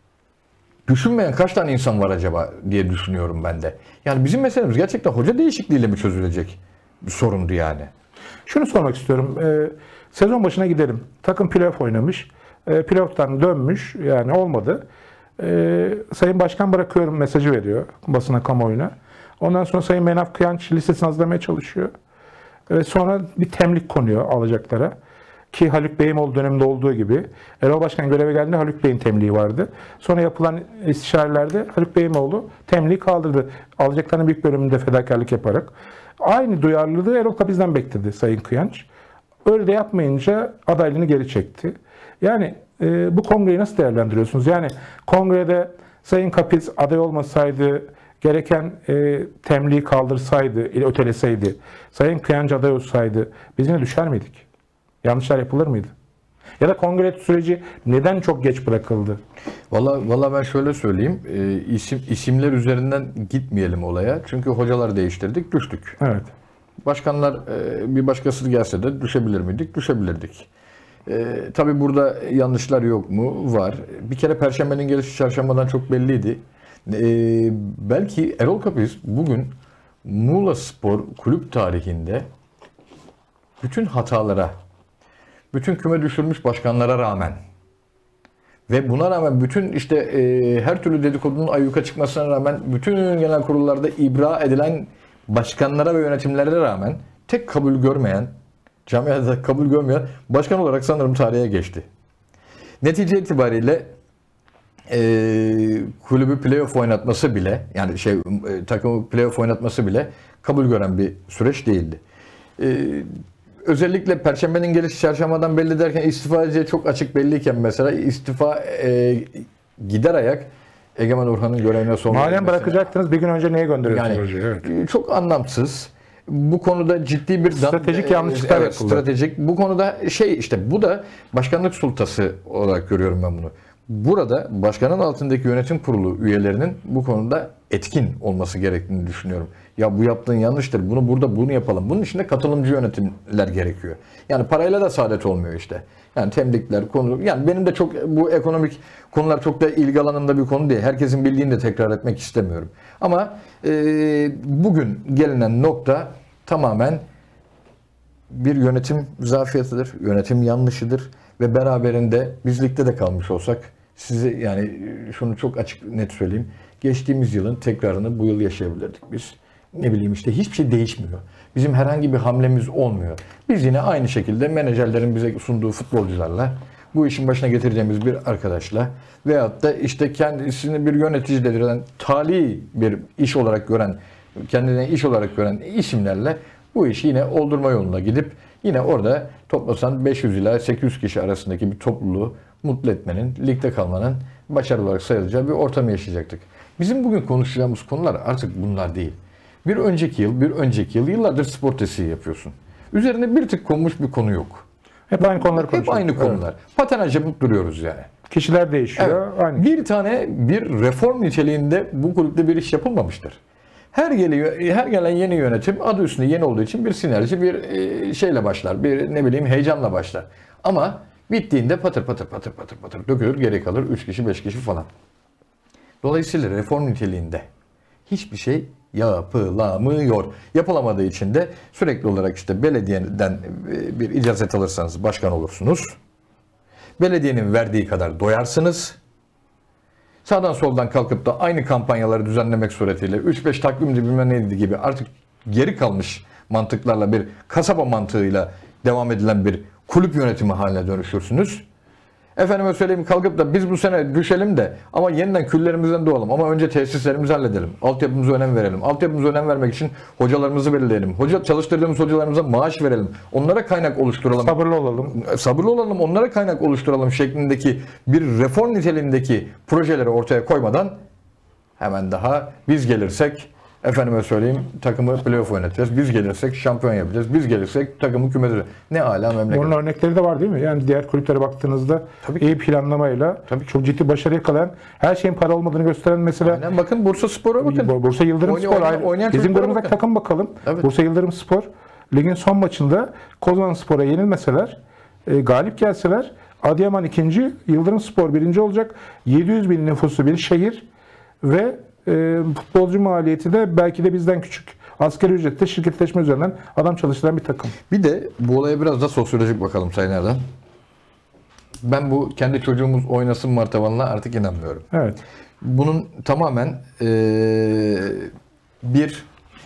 düşünmeyen kaç tane insan var acaba diye düşünüyorum ben de. Yani bizim meselemiz gerçekten hoca değişikliğiyle mi çözülecek bir sorundu yani. Şunu sormak istiyorum. Ee, sezon başına gidelim. Takım playoff oynamış. Ee, playoff'tan dönmüş. Yani olmadı. Ee, Sayın Başkan bırakıyorum mesajı veriyor basına, kamuoyuna. Ondan sonra Sayın Menaf Kıyanç listesini hazırlamaya çalışıyor. Ve sonra bir temlik konuyor alacaklara. Ki Haluk Bey'in döneminde olduğu gibi. Erol Başkan göreve geldiğinde Haluk Bey'in temliği vardı. Sonra yapılan istişarelerde Haluk Bey'imoğlu temliği kaldırdı. Alacaklarının büyük bölümünde fedakarlık yaparak. Aynı duyarlılığı Erol Kapiz'den bekledi Sayın Kıyanç. Öyle de yapmayınca adaylığını geri çekti. Yani e, bu kongreyi nasıl değerlendiriyorsunuz? Yani kongrede Sayın Kapiz aday olmasaydı, gereken e, temliği kaldırsaydı, öteleseydi, Sayın Kıyanç aday olsaydı biz yine düşer miydik? Yanlışlar yapılır mıydı? Ya da kongre süreci neden çok geç bırakıldı? Valla valla ben şöyle söyleyeyim. E, isim isimler üzerinden gitmeyelim olaya. Çünkü hocalar değiştirdik, düştük. Evet. Başkanlar e, bir başkası gelse de düşebilir miydik? Düşebilirdik. E, tabii burada yanlışlar yok mu? Var. Bir kere Perşembenin gelişi çarşambadan çok belliydi. E, belki Erol Kapiz bugün Muğlaspor kulüp tarihinde bütün hatalara, bütün küme düşürmüş başkanlara rağmen ve buna rağmen bütün işte e, her türlü dedikodunun ayyuka çıkmasına rağmen bütün genel kurullarda ibra edilen başkanlara ve yönetimlere rağmen tek kabul görmeyen, camiada kabul görmeyen başkan olarak sanırım tarihe geçti. Netice itibariyle e, kulübü playoff oynatması bile, yani şey e, takımı playoff oynatması bile kabul gören bir süreç değildi. E, özellikle Perşembenin gelişi çarşambadan belli derken istifa edeceği çok açık belliyken mesela istifa e, gider ayak Egemen Orhan'ın görevine son Madem verilmesine. bırakacaktınız bir gün önce niye gönderiyorsunuz Yani hocayı? Evet. çok anlamsız. bu konuda ciddi bir Stratejik yanlışlıklar evet, yapıldı. stratejik. Bu konuda şey işte bu da başkanlık sultası olarak görüyorum ben bunu. Burada başkanın altındaki yönetim kurulu üyelerinin bu konuda etkin olması gerektiğini düşünüyorum. Ya bu yaptığın yanlıştır. Bunu burada bunu yapalım. Bunun için de katılımcı yönetimler gerekiyor. Yani parayla da saadet olmuyor işte. Yani temlikler, konu yani benim de çok bu ekonomik konular çok da ilgi alanımda bir konu değil. Herkesin bildiğini de tekrar etmek istemiyorum. Ama e, bugün gelinen nokta tamamen bir yönetim zafiyatıdır, yönetim yanlışıdır ve beraberinde biz ligde de kalmış olsak size yani şunu çok açık net söyleyeyim. Geçtiğimiz yılın tekrarını bu yıl yaşayabilirdik biz. Ne bileyim işte hiçbir şey değişmiyor. Bizim herhangi bir hamlemiz olmuyor. Biz yine aynı şekilde menajerlerin bize sunduğu futbolcularla, bu işin başına getireceğimiz bir arkadaşla veyahut da işte kendisini bir yönetici dediren, tali bir iş olarak gören, kendine iş olarak gören isimlerle bu işi yine oldurma yoluna gidip yine orada toplasan beş yüz ila sekiz yüz kişi arasındaki bir topluluğu mutlu etmenin, ligde kalmanın başarılı olarak sayılacağı bir ortamı yaşayacaktık. Bizim bugün konuşacağımız konular artık bunlar değil. Bir önceki yıl, bir önceki yıl yıllardır spor tesihi yapıyorsun. Üzerine bir tık konmuş bir konu yok. Hep aynı konuları Hep konuşuyoruz. aynı konular. Evet. Patenaj yapıp duruyoruz yani. Kişiler değişiyor. Evet. Aynı. Bir tane bir reform niteliğinde bu kulüpte bir iş yapılmamıştır. Her geliyor, her gelen yeni yönetim adı üstünde yeni olduğu için bir sinerji, bir şeyle başlar, bir ne bileyim heyecanla başlar. Ama bittiğinde patır patır patır patır patır dökülür, geri kalır üç kişi, beş kişi falan. Dolayısıyla reform niteliğinde hiçbir şey yapılamıyor. Yapılamadığı için de sürekli olarak işte belediyeden bir icazet alırsanız başkan olursunuz. Belediyenin verdiği kadar doyarsınız. Sağdan soldan kalkıp da aynı kampanyaları düzenlemek suretiyle üç beş takvimci bilmem neydi gibi artık geri kalmış mantıklarla bir kasaba mantığıyla devam edilen bir kulüp yönetimi haline dönüşürsünüz. Efendime söyleyeyim kalkıp da biz bu sene düşelim de ama yeniden küllerimizden doğalım. Ama önce tesislerimizi halledelim. Altyapımıza önem verelim. Altyapımıza önem vermek için hocalarımızı belirleyelim. Hoca, çalıştırdığımız hocalarımıza maaş verelim. Onlara kaynak oluşturalım. Sabırlı olalım. Sabırlı olalım. Onlara kaynak oluşturalım şeklindeki bir reform niteliğindeki projeleri ortaya koymadan hemen daha biz gelirsek efendime söyleyeyim takımı playoff oynatacağız. Biz gelirsek şampiyon yapacağız. Biz gelirsek takımı kümede. Ne ala memleket. Bunun örnekleri de var değil mi? Yani diğer kulüplere baktığınızda Tabii iyi planlamayla Tabii çok ciddi başarı yakalayan, her şeyin para olmadığını gösteren mesela Aynen, bakın Bursa Spor'a bakın. Bursa Yıldırım Oyna- Spor. oyna- Aynı. oynayan Bizim çocuklara grubumuzdaki bakın. takım bakalım. Evet. Bursa Yıldırım Spor ligin son maçında Kozan Spor'a yenilmeseler, e, galip gelseler Adıyaman ikinci, Yıldırım Spor birinci olacak. yedi yüz bin nüfuslu bir şehir ve e, futbolcu maliyeti de belki de bizden küçük. Asgari ücrette şirketleşme üzerinden adam çalıştıran bir takım. Bir de bu olaya biraz da sosyolojik bakalım Sayın Erdem. Ben bu kendi çocuğumuz oynasın martavanına artık inanmıyorum. Evet. Bunun tamamen eee, bir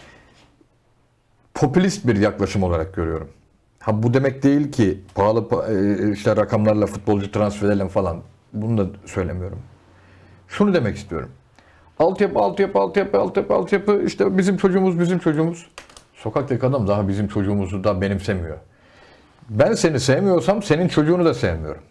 popülist bir yaklaşım olarak görüyorum. Ha bu demek değil ki pahalı pa- e, işte rakamlarla futbolcu transfer edelim falan. Bunu da söylemiyorum. Şunu demek istiyorum. Altyapı, altyapı, altyapı, altyapı, altyapı. İşte bizim çocuğumuz, bizim çocuğumuz. Sokaktaki adam daha bizim çocuğumuzu da benimsemiyor. Ben seni sevmiyorsam senin çocuğunu da sevmiyorum.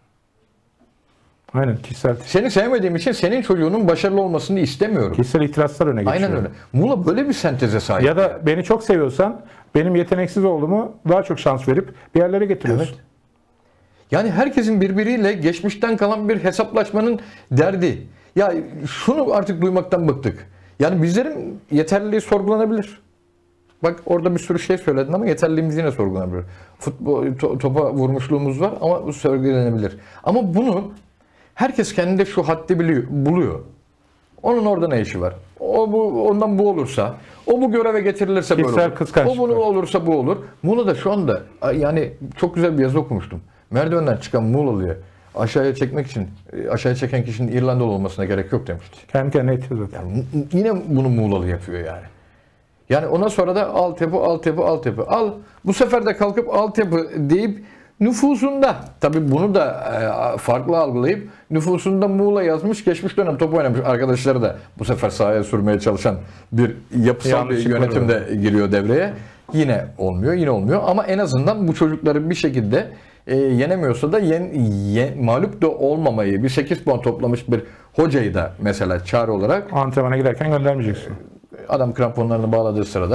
Aynen kişisel, Seni sevmediğim için senin çocuğunun başarılı olmasını istemiyorum. kişisel itirazlar öne geçiyor. Aynen öyle. Muğla böyle bir senteze sahip. Ya da beni çok seviyorsan benim yeteneksiz olduğumu daha çok şans verip bir yerlere getiriyorsun. Evet. Yani herkesin birbiriyle geçmişten kalan bir hesaplaşmanın derdi. Ya şunu artık duymaktan bıktık. Yani bizlerin yeterliliği sorgulanabilir. Bak orada bir sürü şey söyledin ama yeterliliğimiz yine sorgulanabilir. Futbol to- topa vurmuşluğumuz var ama bu sorgulanabilir. Ama bunu herkes kendinde şu haddi biliyor, buluyor. Onun orada ne işi var? O bu ondan bu olursa, o bu göreve getirilirse böyle Kişisel olur. kıskançlık O bunu var. olursa bu olur. Muğla'da şu anda yani çok güzel bir yazı okumuştum. Merdivenden çıkan Muğla'lıya aşağıya çekmek için aşağıya çeken kişinin İrlandalı olmasına gerek yok demişti. Kendi kendine itiyor zaten. Yani m- yine bunu Muğla'lı yapıyor yani. Yani ona sonra da altyapı, altyapı, altyapı. Al bu sefer de kalkıp altyapı deyip nüfusunda, tabii bunu da e, farklı algılayıp nüfusunda Muğla yazmış, geçmiş dönem top oynamış arkadaşları da bu sefer sahaya sürmeye çalışan bir yapısal bir Yanlışlıklar yönetim de giriyor devreye. Yine olmuyor, yine olmuyor ama en azından bu çocukları bir şekilde e, yenemiyorsa da yen, yen, mağlup da olmamayı, bir sekiz puan toplamış bir hocayı da mesela çare olarak Antrenmana giderken göndermeyeceksin. adam kramponlarını bağladığı sırada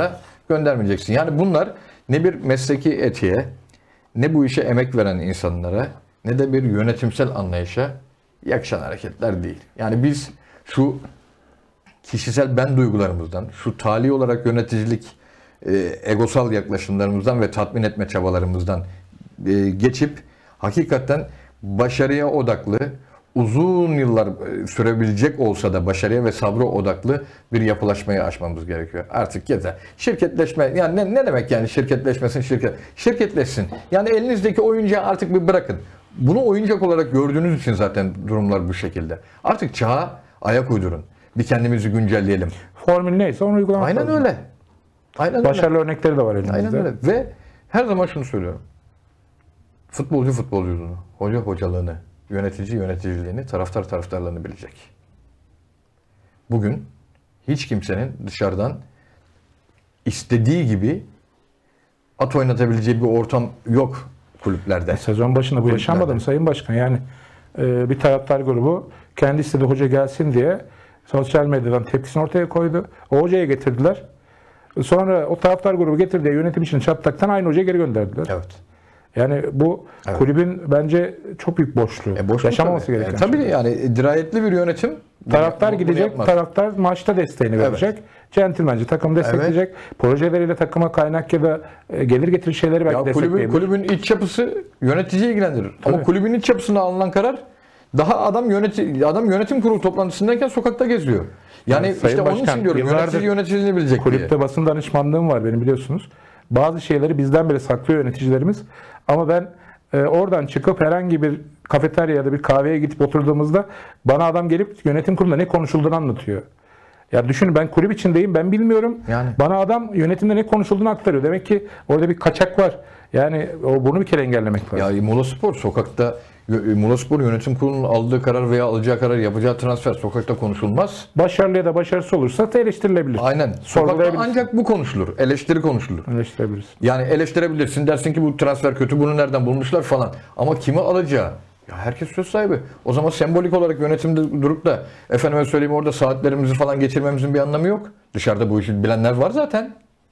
göndermeyeceksin. Yani bunlar ne bir mesleki etiğe, ne bu işe emek veren insanlara, ne de bir yönetimsel anlayışa yakışan hareketler değil. Yani biz şu kişisel ben duygularımızdan, şu tali olarak yöneticilik e, egosal yaklaşımlarımızdan ve tatmin etme çabalarımızdan e, geçip hakikaten başarıya odaklı, uzun yıllar sürebilecek olsa da başarıya ve sabra odaklı bir yapılaşmayı aşmamız gerekiyor. Artık yeter. Şirketleşme, yani ne, ne demek yani şirketleşmesin şirket? Şirketleşsin. Yani elinizdeki oyuncağı artık bir bırakın. Bunu oyuncak olarak gördüğünüz için zaten durumlar bu şekilde. Artık çağa ayak uydurun. Bir kendimizi güncelleyelim. Formül neyse onu uygulamak Aynen lazım. öyle. Aynen Başarılı öyle. örnekleri de var elimizde. Aynen öyle. Ve her zaman şunu söylüyorum. Futbolcu futbolculuğunu, hoca hocalığını, yönetici yöneticiliğini, taraftar taraftarlığını bilecek. Bugün hiç kimsenin dışarıdan istediği gibi at oynatabileceği bir ortam yok kulüplerde. Sezon başında bu yaşanmadı mı Sayın Başkan? Yani e, bir taraftar grubu kendi istediği hoca gelsin diye sosyal medyadan tepkisini ortaya koydu. O hocaya getirdiler. Sonra o taraftar grubu getirdiği yönetim için çatlaktan aynı hocaya geri gönderdiler. Evet. Yani bu Evet. kulübün bence çok büyük boşluğu. E boş Yaşamaması tabii. gereken. E, tabii şey. yani dirayetli bir yönetim. Taraftar bunu gidecek, yapmaz. taraftar maçta desteğini Evet. verecek. Centilmence takım destekleyecek. Projeleriyle takıma kaynak ya da e, gelir getiri şeyleri belki Ya kulübün, destekleyebilir. kulübün iç yapısı yöneticiyi ilgilendirir. Ama Tabii. kulübün iç yapısına alınan karar daha adam yöneti adam yönetim kurulu toplantısındayken sokakta geziyor. Yani Sayın işte onun Başkan, için diyorum yıllardır yönetici yöneticiliğini bilecek Kulüpte diye. basın danışmanlığım var benim biliyorsunuz. Bazı şeyleri bizden bile saklıyor yöneticilerimiz. Ama ben e, oradan çıkıp herhangi bir kafeterya ya da bir kahveye gidip oturduğumuzda bana adam gelip yönetim kurulunda ne konuşulduğunu anlatıyor. Ya düşünün ben kulüp içindeyim, ben bilmiyorum. Yani. Bana adam yönetimde ne konuşulduğunu aktarıyor. Demek ki orada bir kaçak var. Yani o, bunu bir kere engellemek lazım. Ya Muğla Spor sokakta Muğla Spor yönetim kurulunun aldığı karar veya alacağı karar, yapacağı transfer sokakta konuşulmaz. Başarılı ya da başarısız olursa da eleştirilebilir. Aynen. Sokakta Sorgulayabilirsin. ancak bu konuşulur. Eleştiri konuşulur. Eleştirebilirsin. Yani eleştirebilirsin. Dersin ki bu transfer kötü, bunu nereden bulmuşlar falan. Ama kimi alacağı? Ya herkes söz sahibi. O zaman sembolik olarak yönetimde durup da efendime söyleyeyim orada saatlerimizi falan geçirmemizin bir anlamı yok. Dışarıda bu işi bilenler var zaten.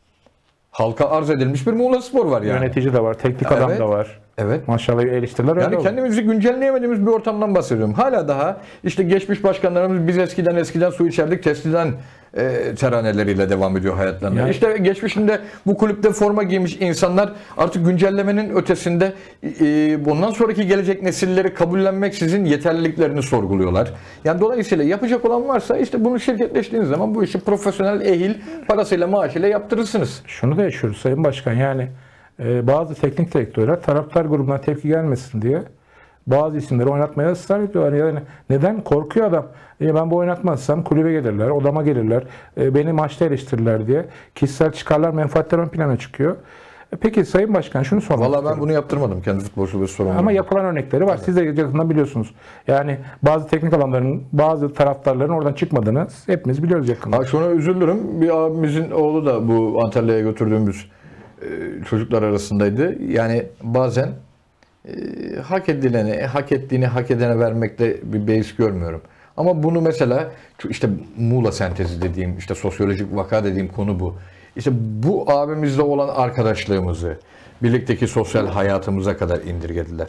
Halka arz edilmiş bir Muğla Spor var yani. Yönetici de var, teknik adam Evet. da var. Evet. Maşallah eleştiriler öyle Yani oldu. kendimizi güncelleyemediğimiz bir ortamdan bahsediyorum. Hala daha işte geçmiş başkanlarımız biz eskiden eskiden su içerdik testiden e, teraneleriyle devam ediyor hayatlarına. Yani- İşte geçmişinde bu kulüpte forma giymiş insanlar artık güncellemenin ötesinde e, bundan sonraki gelecek nesilleri kabullenmeksizin yeterliliklerini sorguluyorlar. Yani dolayısıyla yapacak olan varsa işte bunu şirketleştiğiniz zaman bu işi profesyonel ehil parasıyla maaşıyla yaptırırsınız. Şunu da yaşıyoruz Sayın Başkan, yani e, bazı teknik direktörler taraftar grubuna tepki gelmesin diye bazı isimleri oynatmaya ısrar ediyorlar. Yani neden? Korkuyor adam. E, ben bu oynatmazsam kulübe gelirler, odama gelirler, e, beni maçta eleştirirler diye kişisel çıkarlar, menfaatler ön plana çıkıyor. E, peki Sayın Başkan şunu sormak Vallahi istiyorum. ben bunu yaptırmadım kendi futbolcu sorumluluğum. Ama yapılan örnekleri var. Siz de yakından biliyorsunuz. Yani bazı teknik adamların, bazı taraftarların oradan çıkmadığını hepimiz biliyoruz yakından. Ha şuna üzülürüm. Bir abimizin oğlu da bu Antalya'ya götürdüğümüz e, çocuklar arasındaydı. Yani bazen e, hak edileni, hak ettiğini hak edene vermekte bir beis görmüyorum. Ama bunu mesela şu işte Muğla sentezi dediğim, işte sosyolojik vaka dediğim konu bu. İşte bu abimizle olan arkadaşlığımızı birlikteki sosyal hayatımıza kadar indirgediler.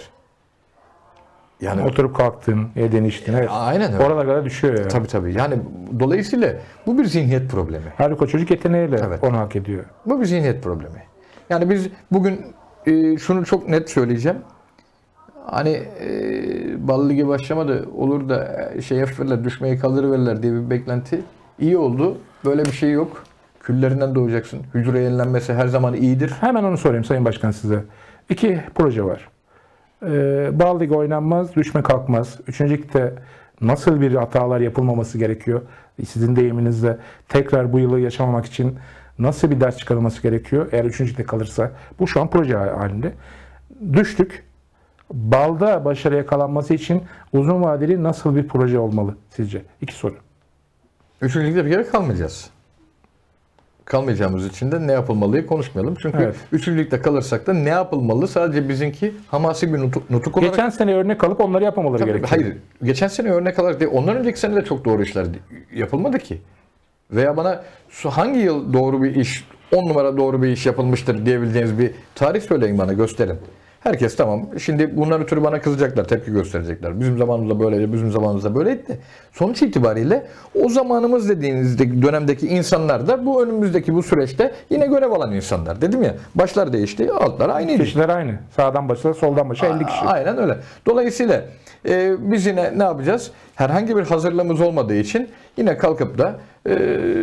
Yani Oturup kalktın, yedin içtin. Evet. aynen öyle. Oralara kadar düşüyor yani. Tabii tabii. Yani dolayısıyla bu bir zihniyet problemi. Halbuki o çocuk yeteneğiyle Evet. onu hak ediyor. Bu bir zihniyet problemi. Yani biz bugün e, şunu çok net söyleyeceğim. Hani e, Bal Ligi başlamadı olur da e, şey yapırlar, düşmeyi kaldırıverirler diye bir beklenti iyi oldu. Böyle bir şey yok. Küllerinden doğacaksın. Hücre yenilenmesi her zaman iyidir. Hemen onu sorayım Sayın Başkan size. İki proje var. Ee, Bal Ligi oynanmaz, düşme kalkmaz. Üçüncü ligde nasıl bir hatalar yapılmaması gerekiyor? Sizin deyiminizle tekrar bu yılı yaşamamak için nasıl bir ders çıkarılması gerekiyor? Eğer üçüncü ligde kalırsa. Bu şu an proje halinde. Düştük. Balda başarıya kalanması için uzun vadeli nasıl bir proje olmalı sizce? İki soru. Üçüncü ligde bir kere kalmayacağız. Kalmayacağımız için de ne yapılmalıyı konuşmayalım. Çünkü Evet. üçüncü ligde kalırsak da ne yapılmalı sadece bizimki hamasi bir nutuk, nutuk olarak... Geçen sene örnek alıp onları yapmamaları Tabii, gerekiyor. hayır. Geçen sene örnek alarak değil. Ondan önceki sene de çok doğru işler yapılmadı ki. Veya bana su- hangi yıl doğru bir iş on numara doğru bir iş yapılmıştır diyebileceğiniz bir tarih söyleyin bana, gösterin. Herkes tamam. Şimdi bundan ötürü bana kızacaklar, tepki gösterecekler. Bizim zamanımızda böyleydi, bizim zamanımızda böyleydi. Sonuç itibariyle o zamanımız dediğinizdeki dönemdeki insanlar da bu önümüzdeki bu süreçte yine görev alan insanlar. Dedim ya, başlar değişti, altlar aynıydı. Kişiler aynı. Sağdan başa, soldan başa elli kişi. Aynen öyle. Dolayısıyla e, biz yine ne yapacağız? Herhangi bir hazırlığımız olmadığı için yine kalkıp da e,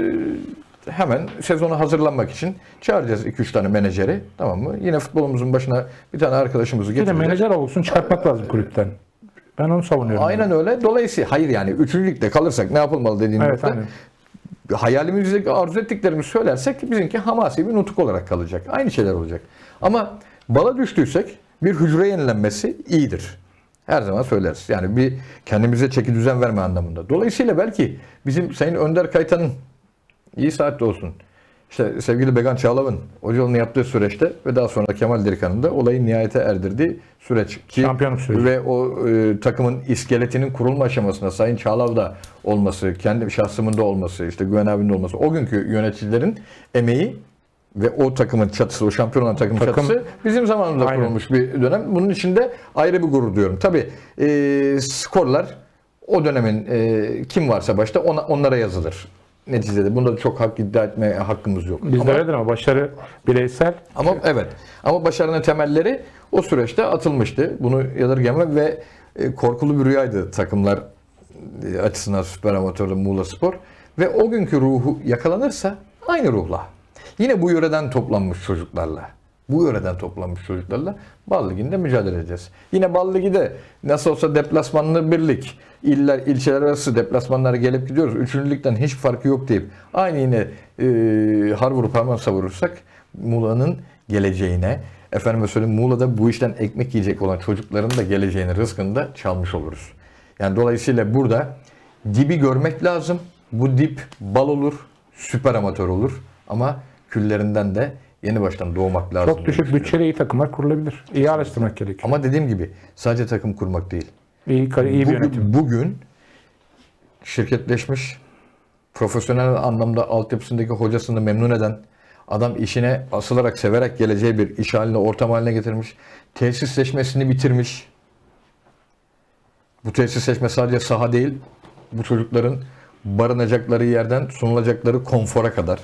hemen sezona hazırlanmak için çağıracağız iki üç tane menajeri, tamam mı? Yine futbolumuzun başına bir tane arkadaşımızı Bir de getireceğiz. menajer olsun, çıkartmak lazım kulüpten. Ben onu savunuyorum. Aynen öyle. Dolayısıyla hayır yani üçüncü ligde kalırsak ne yapılmalı dediğimizde Evet, aynen. hayalimizdeki arzu ettiklerimizi söylersek bizimki hamasi bir nutuk olarak kalacak. Aynı şeyler olacak. Ama bala düştüysek bir hücre yenilenmesi iyidir. Her zaman söyleriz. Yani bir kendimize çeki düzen verme anlamında. Dolayısıyla belki bizim Sayın Önder Kaytan'ın iyi saatte olsun. İşte sevgili Began Çağlav'ın hocalığını yaptığı süreçte ve daha sonra Kemal Dirikan'ın da olayı nihayete erdirdiği süreç ki Şampiyonluk süreci. ve o e, takımın iskeletinin kurulma aşamasında Sayın Çağlav'da olması, kendi şahsımında olması, işte Güven abinin de olması, o günkü yöneticilerin emeği ve o takımın çatısı, o şampiyon olan takımın Takım- çatısı bizim zamanımızda Aynen. kurulmuş bir dönem. Bunun içinde ayrı bir gurur duyuyorum. Tabii e, skorlar o dönemin e, kim varsa başta ona, onlara yazılır. Neticede bunda da çok hak iddia etme hakkımız yok. Bizde Ama- öyledir ama başarı bireysel. ama evet. Ama başarının temelleri o süreçte atılmıştı. Bunu yadırgama ve e, korkulu bir rüyaydı takımlar e, açısından Süper Amatör'de Muğla Spor. Ve o günkü ruhu yakalanırsa aynı ruhla. Yine bu yöreden toplanmış çocuklarla. Bu yöreden toplanmış çocuklarla Bal Ligi'nde mücadele edeceğiz. Yine Bal Ligi'de nasıl olsa deplasmanlı birlik, iller, ilçeler arası deplasmanlara gelip gidiyoruz. Üçüncü ligden hiç farkı yok deyip aynı yine e, har vurup harman savurursak Muğla'nın geleceğine, efendime söyleyeyim Muğla'da bu işten ekmek yiyecek olan çocukların da geleceğini, rızkını da çalmış oluruz. Yani dolayısıyla burada dibi görmek lazım. Bu dip bal olur, süper amatör olur ama küllerinden de yeni baştan doğmak lazım. Çok düşük bütçeli iyi takımlar kurulabilir. İyi araştırmak gerekiyor. Ama dediğim gibi sadece takım kurmak değil. İyi, iyi bir Bugün, yönetim. bugün şirketleşmiş, profesyonel anlamda altyapısındaki hocasını memnun eden, adam işine asılarak, severek geleceği bir iş haline, ortam haline getirmiş, tesisleşmesini bitirmiş. Bu tesisleşme sadece saha değil, bu çocukların barınacakları yerden sunulacakları konfora kadar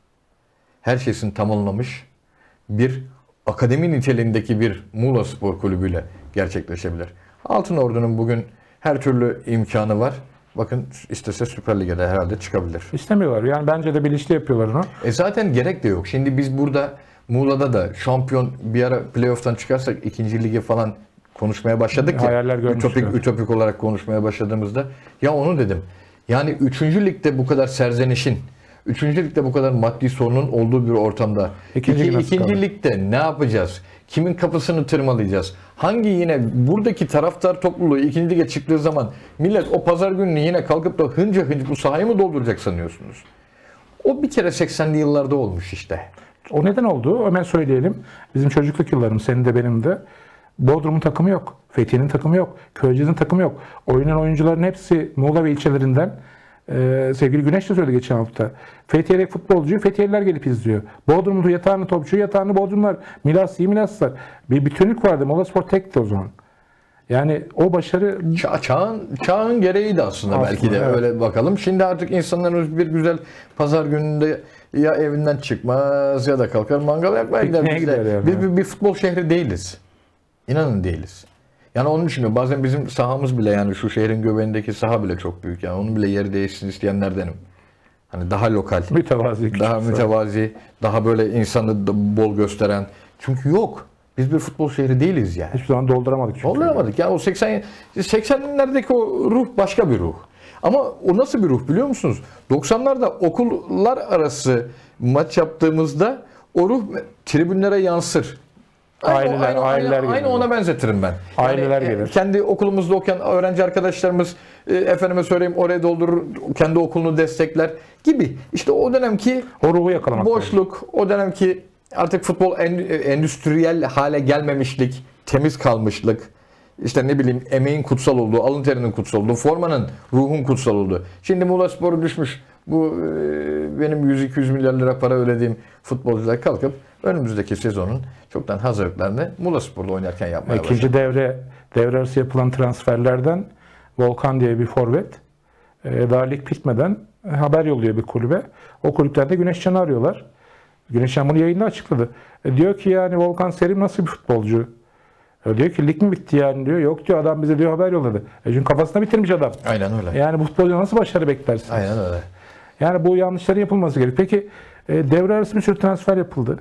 her şeysini tamamlamış bir akademi niteliğindeki bir Muğla Spor Kulübü'yle gerçekleşebilir. Altınordu'nun bugün her türlü imkanı var. Bakın istese Süper Lig'e de herhalde çıkabilir. İstemiyorlar. Yani bence de bilinçli yapıyorlar onu. E zaten gerek de yok. Şimdi biz burada Muğla'da da şampiyon bir ara playoff'tan çıkarsak ikinci lige falan konuşmaya başladık ya. Hayaller görmüşler. Ütopik, ütopik olarak konuşmaya başladığımızda. Ya onu dedim. Yani üçüncü ligde bu kadar serzenişin, üçüncü ligde bu kadar maddi sorunun olduğu bir ortamda İkinci iki, lig nasıl ikinci kalır? ligde ne yapacağız? Kimin kapısını tırmalayacağız? Hangi yine buradaki taraftar topluluğu ikinci lige çıktığı zaman millet o pazar gününü yine kalkıp da hınca hınç bu sahayı mı dolduracak sanıyorsunuz? O bir kere seksenli yıllarda olmuş işte. O neden oldu? Hemen söyleyelim. Bizim çocukluk yıllarım, senin de benim de. Bodrum'un takımı yok. Fethiye'nin takımı yok. Köyceğiz'in takımı yok. Oynayan oyuncuların hepsi Muğla ve ilçelerinden. Ee, sevgili Güneş de söyledi geçen hafta. Fethiye'deki futbolcuyu Fethiyeliler gelip izliyor. Bodrum'da yatağını topçu, yatağını Bodrumlar. Milas'ı, Milaslar. Bir bütünlük vardı. Muğla Spor tekti o zaman. Yani o başarı Ça- çağın, çağın gereğiydi aslında, Aslında, belki de evet. öyle bakalım. Şimdi artık insanların bir güzel pazar gününde ya evinden çıkmaz ya da kalkar mangal yakmaya gider. Pikniğe Biz, de- gider yani. biz bir, bir futbol şehri değiliz. İnanın değiliz. Yani onun için bazen bizim sahamız bile, yani şu şehrin göbeğindeki saha bile çok büyük. Yani onun bile yeri değişsin isteyenlerdenim. Hani daha lokal, mütevazi. küçük daha saha. mütevazi, daha böyle insanı da bol gösteren. Çünkü yok. Biz bir futbol şehri değiliz yani. Hiçbir zaman dolduramadık çünkü. Dolduramadık. Yani o seksen seksenlerdeki o ruh başka bir ruh. Ama o nasıl bir ruh biliyor musunuz? doksanlarda okullar arası maç yaptığımızda o ruh tribünlere yansır. Aileler, aileler aynı, aynı gelir. ona benzetirim ben. Yani, Aileler e, gelir. Kendi okulumuzda okuyan öğrenci arkadaşlarımız e, efendime söyleyeyim oraya doldurur, kendi okulunu destekler gibi. İşte o dönemki O ruhu yakalamak lazım. boşluk, o dönemki artık futbol en- endüstriyel hale gelmemişlik, temiz kalmışlık, işte ne bileyim emeğin kutsal olduğu, alın terinin kutsal olduğu, formanın, ruhun kutsal olduğu. Şimdi Muğla Spor'u düşmüş, Bu e, benim yüz iki yüz milyar lira para ödediğim futbolcular kalkıp önümüzdeki sezonun çoktan hazırlıklarını Muğlaspor'la oynarken yapmaya başladı. İkinci devre devre arası yapılan transferlerden Volkan diye bir forvet e, daha lig bitmeden haber yolluyor bir kulübe. O kulüpten de Güneşcan'ı arıyorlar. Güneşcan bunu yayında açıkladı. E, diyor ki yani Volkan Serim nasıl bir futbolcu? E, diyor ki lig mi bitti yani diyor. Yok diyor, adam bize diyor haber yolladı. E, çünkü kafasında bitirmiş adam. Aynen öyle. Yani bu futbolcu nasıl başarı beklersiniz? Aynen öyle. Yani bu yanlışların yapılması gerekiyor. Peki e, devre arası bir sürü transfer yapıldı.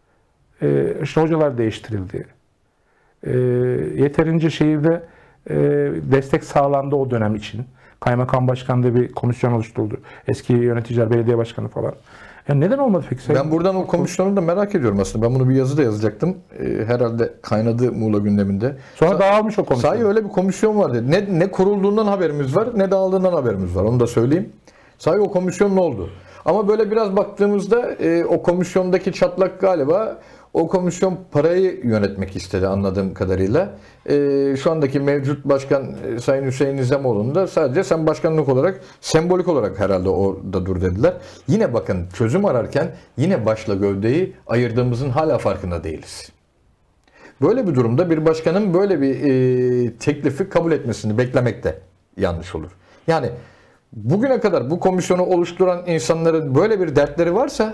E, işte hocalar değiştirildi. E, yeterince şehirde e, destek sağlandı o dönem için. Kaymakam başkanlığı bir komisyon oluşturuldu. Eski yöneticiler, belediye başkanı falan. Yani neden olmadı peki? Ben buradan o komisyonu da merak ediyorum aslında. Ben bunu bir yazıda yazacaktım. Ee, herhalde kaynadı Muğla gündeminde. Sonra Sa- dağılmış o komisyon. Sahi öyle bir komisyon vardı. Ne, ne kurulduğundan haberimiz var, ne dağıldığından haberimiz var. Onu da söyleyeyim. Sahi o komisyon ne oldu? Ama böyle biraz baktığımızda e, o komisyondaki çatlak galiba o komisyon parayı yönetmek istedi anladığım kadarıyla. E, şu andaki mevcut başkan e, Sayın Hüseyin İzemoğlu'nun da sadece sen başkanlık olarak, sembolik olarak herhalde orada dur dediler. Yine bakın, çözüm ararken yine başla gövdeyi ayırdığımızın hala farkında değiliz. Böyle bir durumda bir başkanın böyle bir e, teklifi kabul etmesini beklemek de yanlış olur. Yani bugüne kadar bu komisyonu oluşturan insanların böyle bir dertleri varsa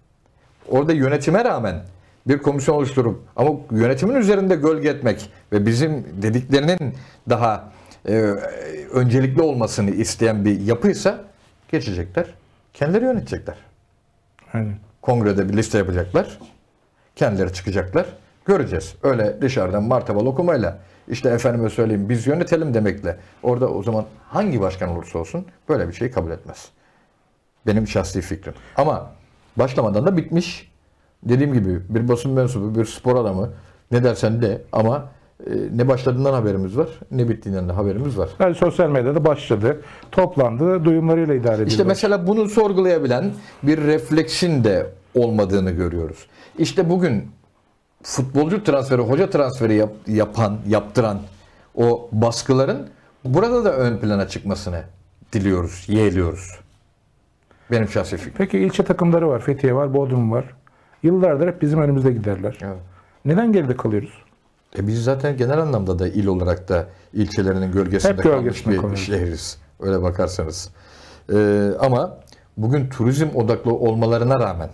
orada yönetime rağmen bir komisyon oluşturup ama yönetimin üzerinde gölge etmek ve bizim dediklerinin daha e, öncelikli olmasını isteyen bir yapıysa geçecekler. Kendileri yönetecekler. Aynen. Kongrede bir liste yapacaklar. Kendileri çıkacaklar. Göreceğiz. Öyle dışarıdan martabal okumayla işte efendime söyleyeyim biz yönetelim demekle orada o zaman hangi başkan olursa olsun böyle bir şeyi kabul etmez. Benim şahsi fikrim. Ama başlamadan da bitmiş. Dediğim gibi bir basın mensubu, bir spor adamı ne dersen de ama e, ne başladığından haberimiz var, ne bittiğinden de haberimiz var. Yani sosyal medyada başladı, toplandı, duyumlarıyla idare edildi. İşte mesela bunu sorgulayabilen bir refleksin de olmadığını görüyoruz. İşte bugün futbolcu transferi, hoca transferi yap, yapan, yaptıran o baskıların burada da ön plana çıkmasını diliyoruz, yeğliyoruz. Benim şahsi fikrim. Peki ilçe takımları var, Fethiye var, Bodrum var. Yıllardır hep bizim önümüzde giderler. Evet. Neden geride kalıyoruz? E biz zaten genel anlamda da il olarak da ilçelerinin gölgesinde Hep kalmış gölgesinde bir kalıyoruz. şehriz. Öyle bakarsanız. Ee, ama bugün turizm odaklı olmalarına rağmen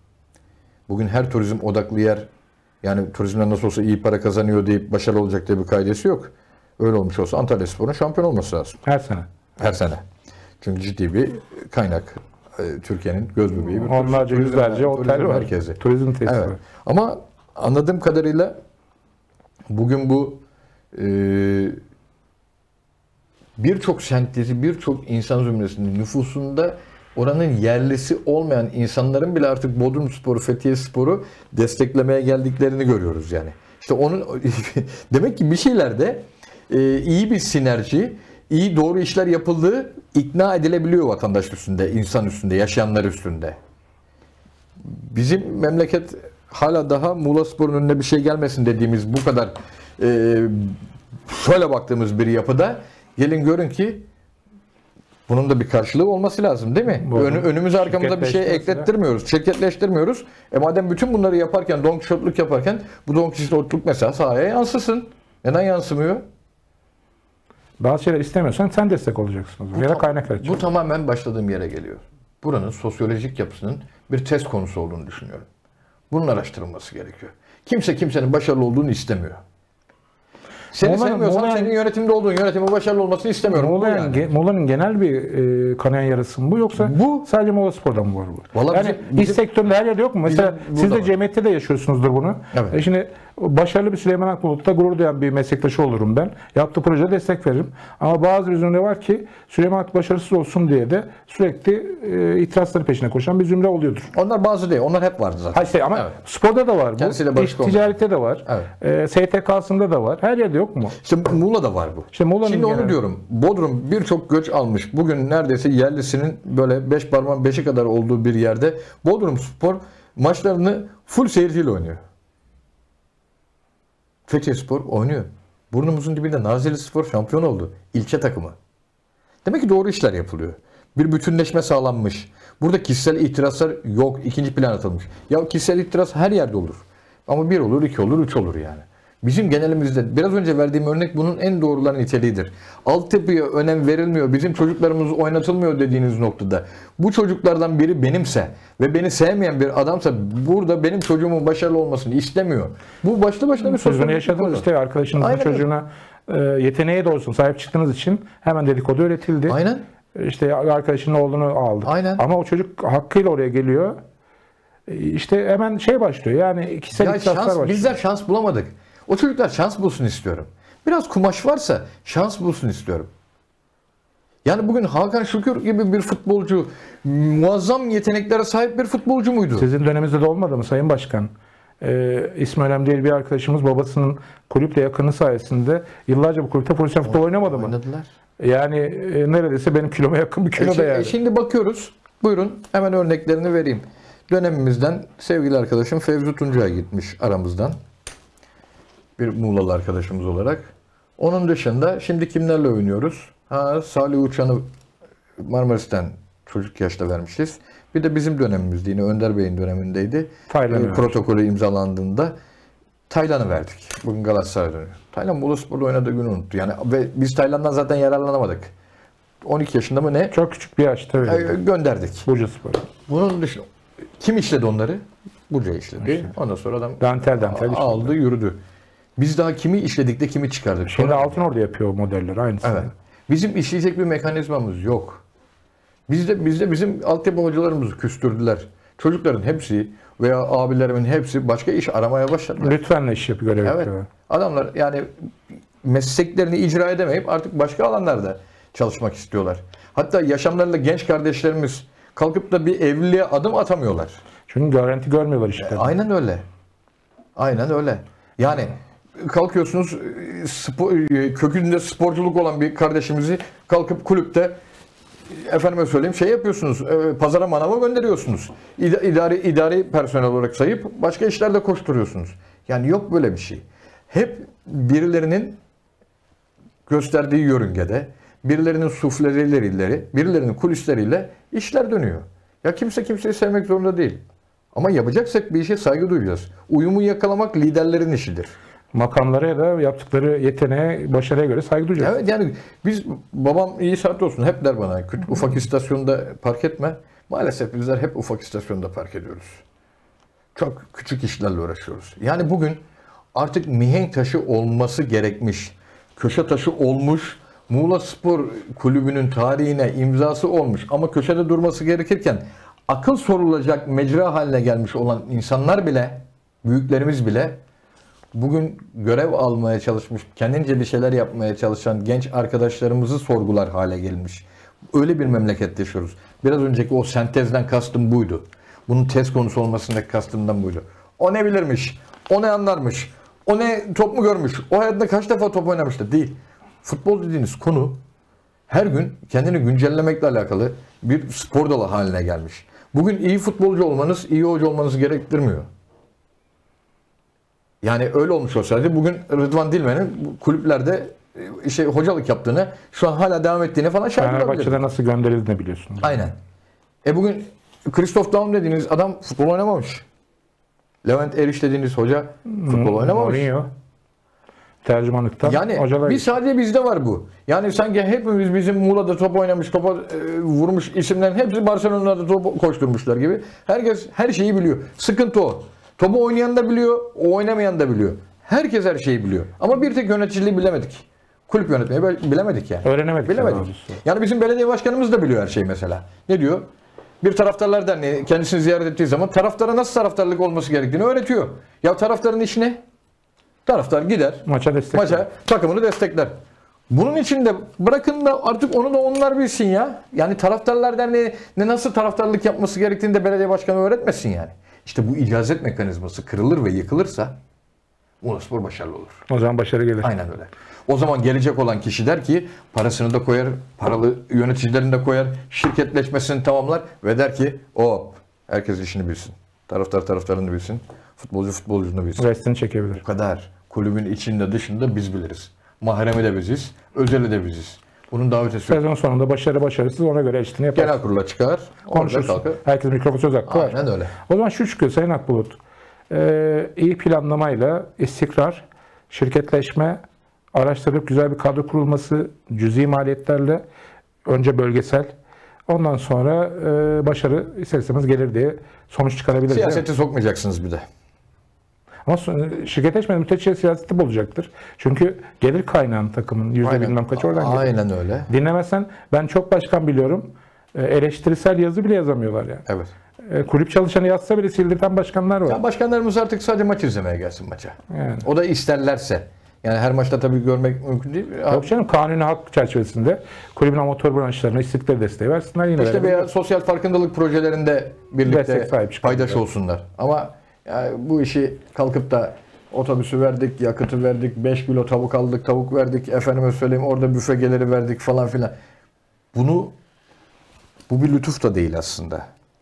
bugün her turizm odaklı yer yani turizmden nasıl olsa iyi para kazanıyor deyip başarılı olacak diye bir kaidesi yok. Öyle olmuş olsa Antalyaspor'un şampiyon olması lazım. Her sene. Her sene. Çünkü ciddi bir kaynak. Ee, Türkiye'nin göz bebeği. bir Onlarca turizm- yüzlerce turizm otel var. merkezi. Turizm tesisi Evet. var. Ama anladığım kadarıyla bugün bu e, birçok sentezi, birçok insan zümresinin nüfusunda oranın yerlisi olmayan insanların bile artık Bodrumspor'u, Fethiyespor'u desteklemeye geldiklerini görüyoruz yani. İşte onun demek ki bir şeylerde e, iyi bir sinerji, iyi doğru işler yapıldığı ikna edilebiliyor vatandaş üstünde, insan üstünde, yaşayanlar üstünde. Bizim memleket hala daha Muğlaspor'un önüne bir şey gelmesin dediğimiz bu kadar e, şöyle baktığımız bir yapıda gelin görün ki bunun da bir karşılığı olması lazım değil mi? Bu Önü, önümüz arkamıza bir şey şirketleştirmesi eklettirmiyoruz, şirketleştirmiyoruz. E madem bütün bunları yaparken, Don Kişotluk yaparken bu Don Kişotluk mesela sahaya yansısın. Neden yansımıyor? Bazı şeyler istemiyorsan sen destek olacaksın. Ya da kaynak vereceksin. Bu tamamen başladığım yere geliyor. Buranın sosyolojik yapısının bir test konusu olduğunu düşünüyorum. Bunun araştırılması gerekiyor. Kimse kimsenin başarılı olduğunu istemiyor. Seni Muğla'nın- sevmiyorsam Muğla'nın- senin yönetimde olduğun yönetimin başarılı olmasını istemiyorum. Bu Muğla'nın, yani. ge- Muğla'nın genel bir e, kanayan yarası mı bu yoksa Bu- sadece Muğlaspor'da mı var bu? Vallahi yani bizim- iş bizim- sektöründe her yerde yok mu? Mesela bizim siz burada de var. Cemiyet'te de yaşıyorsunuzdur bunu. Evet. E şimdi başarılı bir Süleyman Akbulut'ta gurur duyan bir meslektaşı olurum ben. Yaptığı projeye destek veririm. Ama bazı bir zümre var ki Süleyman Akbulut başarısız olsun diye de sürekli e, itirazları peşine koşan bir zümre oluyordur. Onlar bazı değil. Onlar hep vardı zaten. Hayır, şey, ama Evet. sporda da var bu. Kendisiyle İş barışık olmak. ticarette de var. Evet. E, S T K'sında da var. Her yerde yok mu? İşte Muğla'da var bu. İşte Muğla'nın Şimdi onu genel- diyorum. Bodrum birçok göç almış. Bugün neredeyse yerlisinin böyle beş parmağın beşi kadar olduğu bir yerde Bodrumspor maçlarını full seyirciyle oynuyor. Fethiyespor oynuyor. Burnumuzun dibinde Nazillispor şampiyon oldu. İlçe takımı. Demek ki doğru işler yapılıyor. Bir bütünleşme sağlanmış. Burada kişisel itirazlar yok. İkinci plan atılmış. Ya kişisel itiraz her yerde olur. Ama bir olur, iki olur, üç olur yani. Bizim genelimizde biraz önce verdiğim örnek bunun en doğruların niteliğidir. Altyapıya önem verilmiyor, bizim çocuklarımız oynatılmıyor dediğiniz noktada. Bu çocuklardan biri benimse ve beni sevmeyen bir adamsa burada benim çocuğumun başarılı olmasını istemiyor. Bu başlı başına bir Sözünü sosyal yaşadınız işte arkadaşınızın Aynen öyle. çocuğuna e, yeteneği de olsun sahip çıktığınız için hemen dedikodu üretildi. Aynen. İşte arkadaşının oğlunu aldı. Aynen. Ama o çocuk hakkıyla oraya geliyor. E, İşte hemen şey başlıyor. Yani kişisel Ya itirazlar şans, başlıyor. bizler şans bulamadık. O çocuklar şans bulsun istiyorum. Biraz kumaş varsa şans bulsun istiyorum. Yani bugün Hakan Şükür gibi bir futbolcu muazzam yeteneklere sahip bir futbolcu muydu? Sizin döneminizde de olmadı mı Sayın Başkan? E, ismi önemli değil bir arkadaşımız babasının kulüple yakını sayesinde yıllarca bu kulüpte profesyonel futbol oynamadı mı? Oynadılar. Yani e, neredeyse benim kiloma yakın bir E kilo da şi- yani. e şimdi bakıyoruz. Buyurun hemen örneklerini vereyim. Dönemimizden sevgili arkadaşım Fevzi Tuncay'a gitmiş aramızdan. Bir Muğlalı arkadaşımız olarak. Onun dışında şimdi kimlerle oynuyoruz? Ha, Salih Uçan'ı Marmaris'ten çocuk yaşta vermişiz. Bir de bizim dönemimizde yine Önder Bey'in dönemindeydi. Taylan'ı E, vermiş. protokolü imzalandığında Taylan'ı verdik. Bugün Galatasaray'a dönüyor. Taylan Boluspor'da oynadığı günü unuttu. Yani ve biz Taylan'dan zaten yararlanamadık. on iki yaşında mı ne? Çok küçük bir yaşta öyle. E, gönderdik. Bursaspor. Bunun dışında kim işledi onları? Burca işledi. Ondan sonra adam Dantel dantel işte. aldı yürüdü. Biz daha kimi işledik de kimi çıkardık? Şimdi Sonra- Altınordu yapıyor o modeller aynısını. Evet. Bizim işleyecek bir mekanizmamız yok. Bizde bizde bizim altyapı hocalarımızı küstürdüler. Çocukların hepsi veya abilerimin hepsi başka iş aramaya başladılar. Lütfenle iş yapıyor, görev Evet. yapıyor. Adamlar yani mesleklerini icra edemeyip artık başka alanlarda çalışmak istiyorlar. Hatta yaşamlarıyla genç kardeşlerimiz kalkıp da bir evliliğe adım atamıyorlar. Çünkü garanti görmüyorlar işte. Aynen öyle. Aynen öyle. Yani kalkıyorsunuz e, spor, e, kökünde sporculuk olan bir kardeşimizi kalkıp kulüpte efendime söyleyeyim şey yapıyorsunuz. e, Pazara manava gönderiyorsunuz. İda- İdari idari personel olarak sayıp başka işlerde koşturuyorsunuz. Yani yok böyle bir şey. Hep birilerinin gösterdiği yörüngede, birilerinin sufleleriyle, birilerinin kulisleriyle işler dönüyor. Ya kimse kimseyi sevmek zorunda değil. Ama yapacaksak bir işe saygı duyacağız. Uyumu yakalamak liderlerin işidir. Makamlara ya da yaptıkları yeteneğe, başarıya göre saygı duyacağız. Evet yani biz babam iyi saat olsun hep der bana "Küt- ufak istasyonda park etme." Maalesef bizler hep ufak istasyonda park ediyoruz. Çok küçük işlerle uğraşıyoruz. Yani bugün artık mihenk taşı olması gerekmiş. Köşe taşı olmuş. Muğla Spor Kulübü'nün tarihine imzası olmuş. Ama köşede durması gerekirken akıl sorulacak mecra haline gelmiş olan insanlar bile, büyüklerimiz bile bugün görev almaya çalışmış, kendince bir şeyler yapmaya çalışan genç arkadaşlarımızı sorgular hale gelmiş. Öyle bir memlekette yaşıyoruz. Biraz önceki o sentezden kastım buydu. Bunun tez konusu olmasındaki kastımdan buydu. O ne bilirmiş, o ne anlarmış, o ne top mu görmüş, o hayatında kaç defa top oynamıştı değil. Futbol dediğiniz konu her gün kendini güncellemekle alakalı bir spor dalı haline gelmiş. Bugün iyi futbolcu olmanız, iyi hoca olmanızı gerektirmiyor. Yani öyle olmuş olsaydı bugün Rıdvan Dilmen'in bu kulüplerde e, şey hocalık yaptığını, şu an hala devam ettiğini falan şahit olabilirdik. Fenerbahçe'de nasıl gönderildiğini biliyorsunuz. Aynen. E bugün Christoph Daum dediğiniz adam futbol oynamamış. Levent Eriş dediğiniz hoca futbol oynamamış. Mourinho. Tercümanlıktan Yani hocalar. bir sadece bizde var bu. Yani sanki hepimiz bizim Muğla'da top oynamış, topa e, vurmuş isimlerin hepsi Barcelona'da top koşturmuşlar gibi. Herkes her şeyi biliyor. Sıkıntı o. Topu oynayan da biliyor, o oynamayan da biliyor. Herkes her şeyi biliyor. Ama bir tek yöneticiliği bilemedik. Kulüp yönetmeyi böyle bilemedik yani. Öğrenemedik. Bilemedik. daha doğrusu. Yani bizim belediye başkanımız da biliyor her şeyi mesela. Ne diyor? Bir taraftarlar derneği kendisini ziyaret ettiği zaman taraftara nasıl taraftarlık olması gerektiğini öğretiyor. Ya taraftarın işi ne? Taraftar gider, Maça destek. maça takımını destekler. Bunun için de bırakın da artık onu da onlar bilsin ya. Yani taraftarlar derneği ne nasıl taraftarlık yapması gerektiğini de belediye başkanı öğretmesin yani. İşte bu icazet mekanizması kırılır ve yıkılırsa Muğlaspor başarılı olur. O zaman başarı gelir. Aynen öyle. O zaman gelecek olan kişi der ki parasını da koyar, paralı yöneticilerini de koyar, şirketleşmesini tamamlar ve der ki hop herkes işini bilsin. Taraftar taraftarını bilsin, futbolcu futbolcunu bilsin. Restini çekebilir. Bu kadar. Kulübün içinde dışında biz biliriz. Mahremi de biziz, özeli de biziz. Bunun davetesi yok. Sezon sonunda başarı başarısız ona göre eşitini yaparsın. Genel kurula çıkar. Orada Konuşursun. kalkar. Herkesin mikrofon söz hakkı var. Aynen öyle. O zaman şu çıkıyor Sayın Akbulut. Ee, iyi planlamayla istikrar, şirketleşme, araştırıp güzel bir kadro kurulması, cüzi maliyetlerle önce bölgesel, ondan sonra e, başarı isterseniz gelir diye sonuç çıkarabiliriz. değil mi? Siyaseti sokmayacaksınız bir de. Ama son- şirketleşme müteçhir siyaseti bulacaktır. Çünkü gelir kaynağın takımın yüzde Aynen. bilmem kaç oradan geliyor. Aynen öyle. Dinlemezsen ben çok başkan biliyorum. e, Eleştirisel yazı bile yazamıyorlar yani. Evet. E, Kulüp çalışanı yazsa bile sildirten başkanlar var. Ya başkanlarımız artık sadece maç izlemeye gelsin maça. Yani. O da isterlerse. Yani her maçta tabii görmek mümkün değil. Yok canım, kanuni hak çerçevesinde kulübün amatör branşlarına istedikleri desteği versinler yine. İşte verebilirler. veya sosyal farkındalık projelerinde birlikte Destek sahip çıkarlar. paydaş olsunlar. Ama yani bu işi kalkıp da otobüsü verdik, yakıtı verdik, beş kilo tavuk aldık, tavuk verdik, efendime söyleyeyim orada büfe geliri verdik falan filan. Bunu, bu bir lütuf da değil aslında.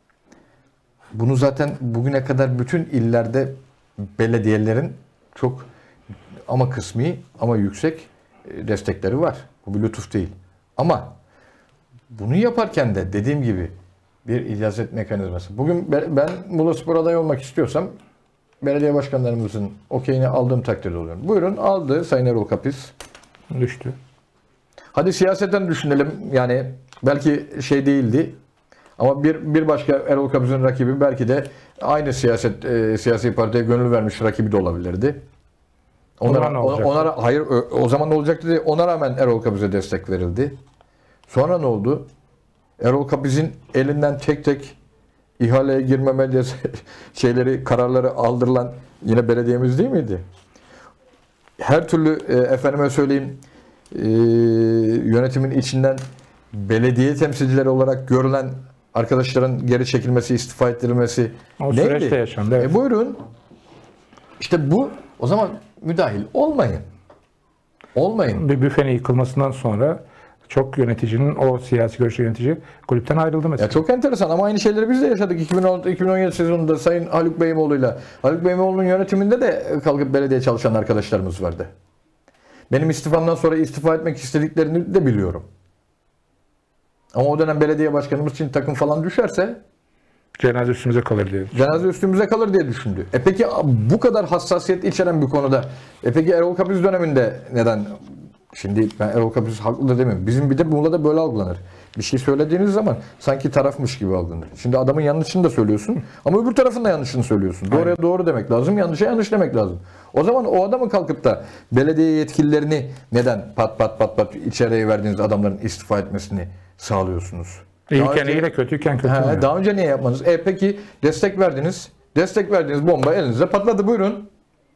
Bunu zaten bugüne kadar bütün illerde belediyelerin çok ama kısmi ama yüksek destekleri var. Bu bir lütuf değil. Ama bunu yaparken de dediğim gibi bir icazet mekanizması. Bugün ben Muğlaspor adayı olmak istiyorsam belediye başkanlarımızın okeyini aldığım takdirde oluyorum. Buyurun, aldı Sayın Erol Kapis. Düştü. Hadi siyasetten düşünelim. Yani belki şey değildi. Ama bir bir başka Erol Kapis'in rakibi belki de aynı siyaset e, siyasi partiye gönül vermiş rakibi de olabilirdi. O Ona, zaman ne ona, olacaktı? ona- hayır o, o zaman ne olacaktı diye ona rağmen Erol Kapis'e destek verildi. Sonra ne oldu? Erol Kapis'in elinden tek tek ihaleye girmeme diye şeyleri, kararları aldırılan yine belediyemiz değil miydi? Her türlü e, efendime söyleyeyim e, yönetimin içinden belediye temsilcileri olarak görülen arkadaşların geri çekilmesi, istifa ettirilmesi O neydi? süreçte yaşandı. Evet. E buyurun. İşte bu, o zaman müdahil olmayın. Olmayın. Bir büfenin yıkılmasından sonra çok yöneticinin, o siyasi görüşlü yönetici kulüpten ayrıldı mesela. Ya çok enteresan ama aynı şeyleri biz de yaşadık iki bin on iki bin on yedi sezonunda Sayın Haluk Beymoğlu'yla. Haluk Beymoğlu'nun yönetiminde de kalkıp belediye çalışan arkadaşlarımız vardı. Benim istifamdan sonra istifa etmek istediklerini de biliyorum. Ama o dönem belediye başkanımız için takım falan düşerse Cenaze üstümüze kalır diye. cenaze üstümüze kalır diye düşündü. E peki bu kadar hassasiyet içeren bir konuda e peki Erol Kapis döneminde neden? Şimdi ben Erol Kapis haklı da demiyorum. Bizim bir de Muğla'da böyle algılanır. Bir şey söylediğiniz zaman sanki tarafmış gibi algılanır. Şimdi adamın yanlışını da söylüyorsun ama öbür tarafın da yanlışını söylüyorsun. Doğruya Aynen. doğru demek lazım, yanlışa yanlış demek lazım. O zaman o adamın kalkıp da belediye yetkililerini neden pat pat pat pat içeriye verdiğiniz adamların istifa etmesini sağlıyorsunuz? Daha İyiyken önce- iyi de kötüyken kötü. He, mü? daha önce niye yapmadınız? E peki destek verdiniz. Destek verdiğiniz bomba elinizde patladı, buyurun.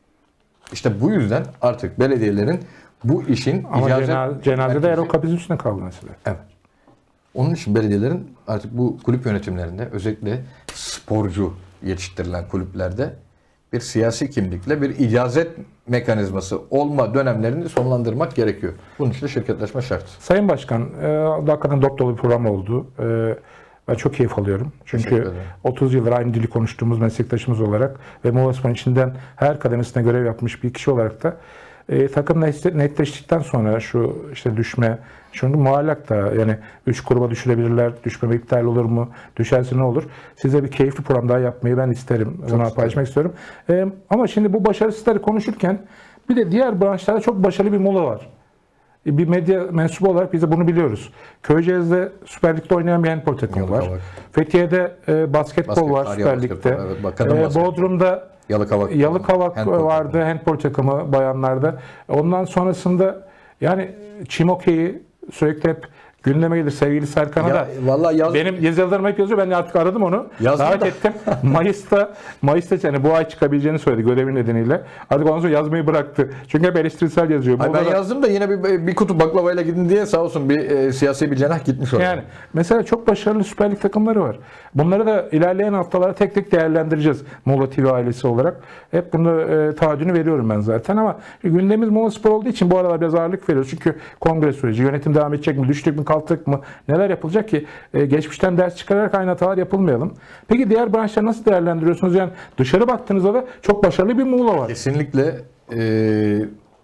İşte bu yüzden artık belediyelerin bu işin Ama icazet cena- cenazede merkezi- Erol Kapiz'in üstüne kaldı mesela. Evet. Onun için belediyelerin artık bu kulüp yönetimlerinde özellikle sporcu yetiştirilen kulüplerde bir siyasi kimlikle bir icazet mekanizması olma dönemlerini sonlandırmak gerekiyor. Bunun için de şirketleşme şart. Sayın Başkan, e, hakikaten dop dolu bir program oldu. E, ben çok keyif alıyorum. Teşekkür Çünkü ederim. otuz yıldır aynı dili konuştuğumuz meslektaşımız olarak ve Muğla'nın içinden her kademesine görev yapmış bir kişi olarak da e, takım net- netleştikten sonra şu işte düşme, çünkü muallak da yani üç gruba düşürebilirler, düşmeme iptal olur mu, düşerse ne olur? Size bir keyifli program daha yapmayı ben isterim. Bunu isterim. paylaşmak istiyorum. E, ama şimdi bu başarısızları konuşurken bir de diğer branşlarda çok başarılı bir Muğla var. Bir medya mensubu olarak biz de bunu biliyoruz. Köyceğiz'de Süper Lig'de oynayan bir handbol takımı var. Yalıkavak. Fethiye'de e, basketbol Basket- var Arya Süper basketbol, Lig'de. evet, bak, kadın E, basketbol. Bodrum'da Yalıkavak. Yalıkavak Handball vardı, takımı. handbol takımı bayanlarda. Ondan sonrasında yani çim okeyi sürekli hep gündeme gelir sevgili Serkan'a Ya, da. vallahi yaz- Benim yazılarım hep yazıyor. Ben artık aradım onu. Yazdım Davet da. ettim. Mayıs'ta Mayıs'ta yani bu ay çıkabileceğini söyledi görevi nedeniyle. Artık ondan sonra yazmayı bıraktı. Çünkü hep eleştirisel yazıyor. Ay ben Burada da- yazdım da yine bir, bir kutu baklavayla gidin diye sağ olsun bir e, siyasi bir cenah gitmiş oraya. Yani mesela çok başarılı Süper Lig takımları var. Bunları da ilerleyen haftalara tek tek değerlendireceğiz Muğla T V ailesi olarak. Hep bunu e, taahhüdünü veriyorum ben zaten ama gündemimiz Muğla Spor olduğu için bu aralar biraz ağırlık veriyoruz. Çünkü kongre süreci, yönetim devam edecek mi, düştük mü, kalktık mı, neler yapılacak ki e, geçmişten ders çıkararak aynı hatalar yapılmayalım. Peki diğer branşları nasıl değerlendiriyorsunuz? Yani dışarı baktığınızda da çok başarılı bir Muğla var. Kesinlikle e,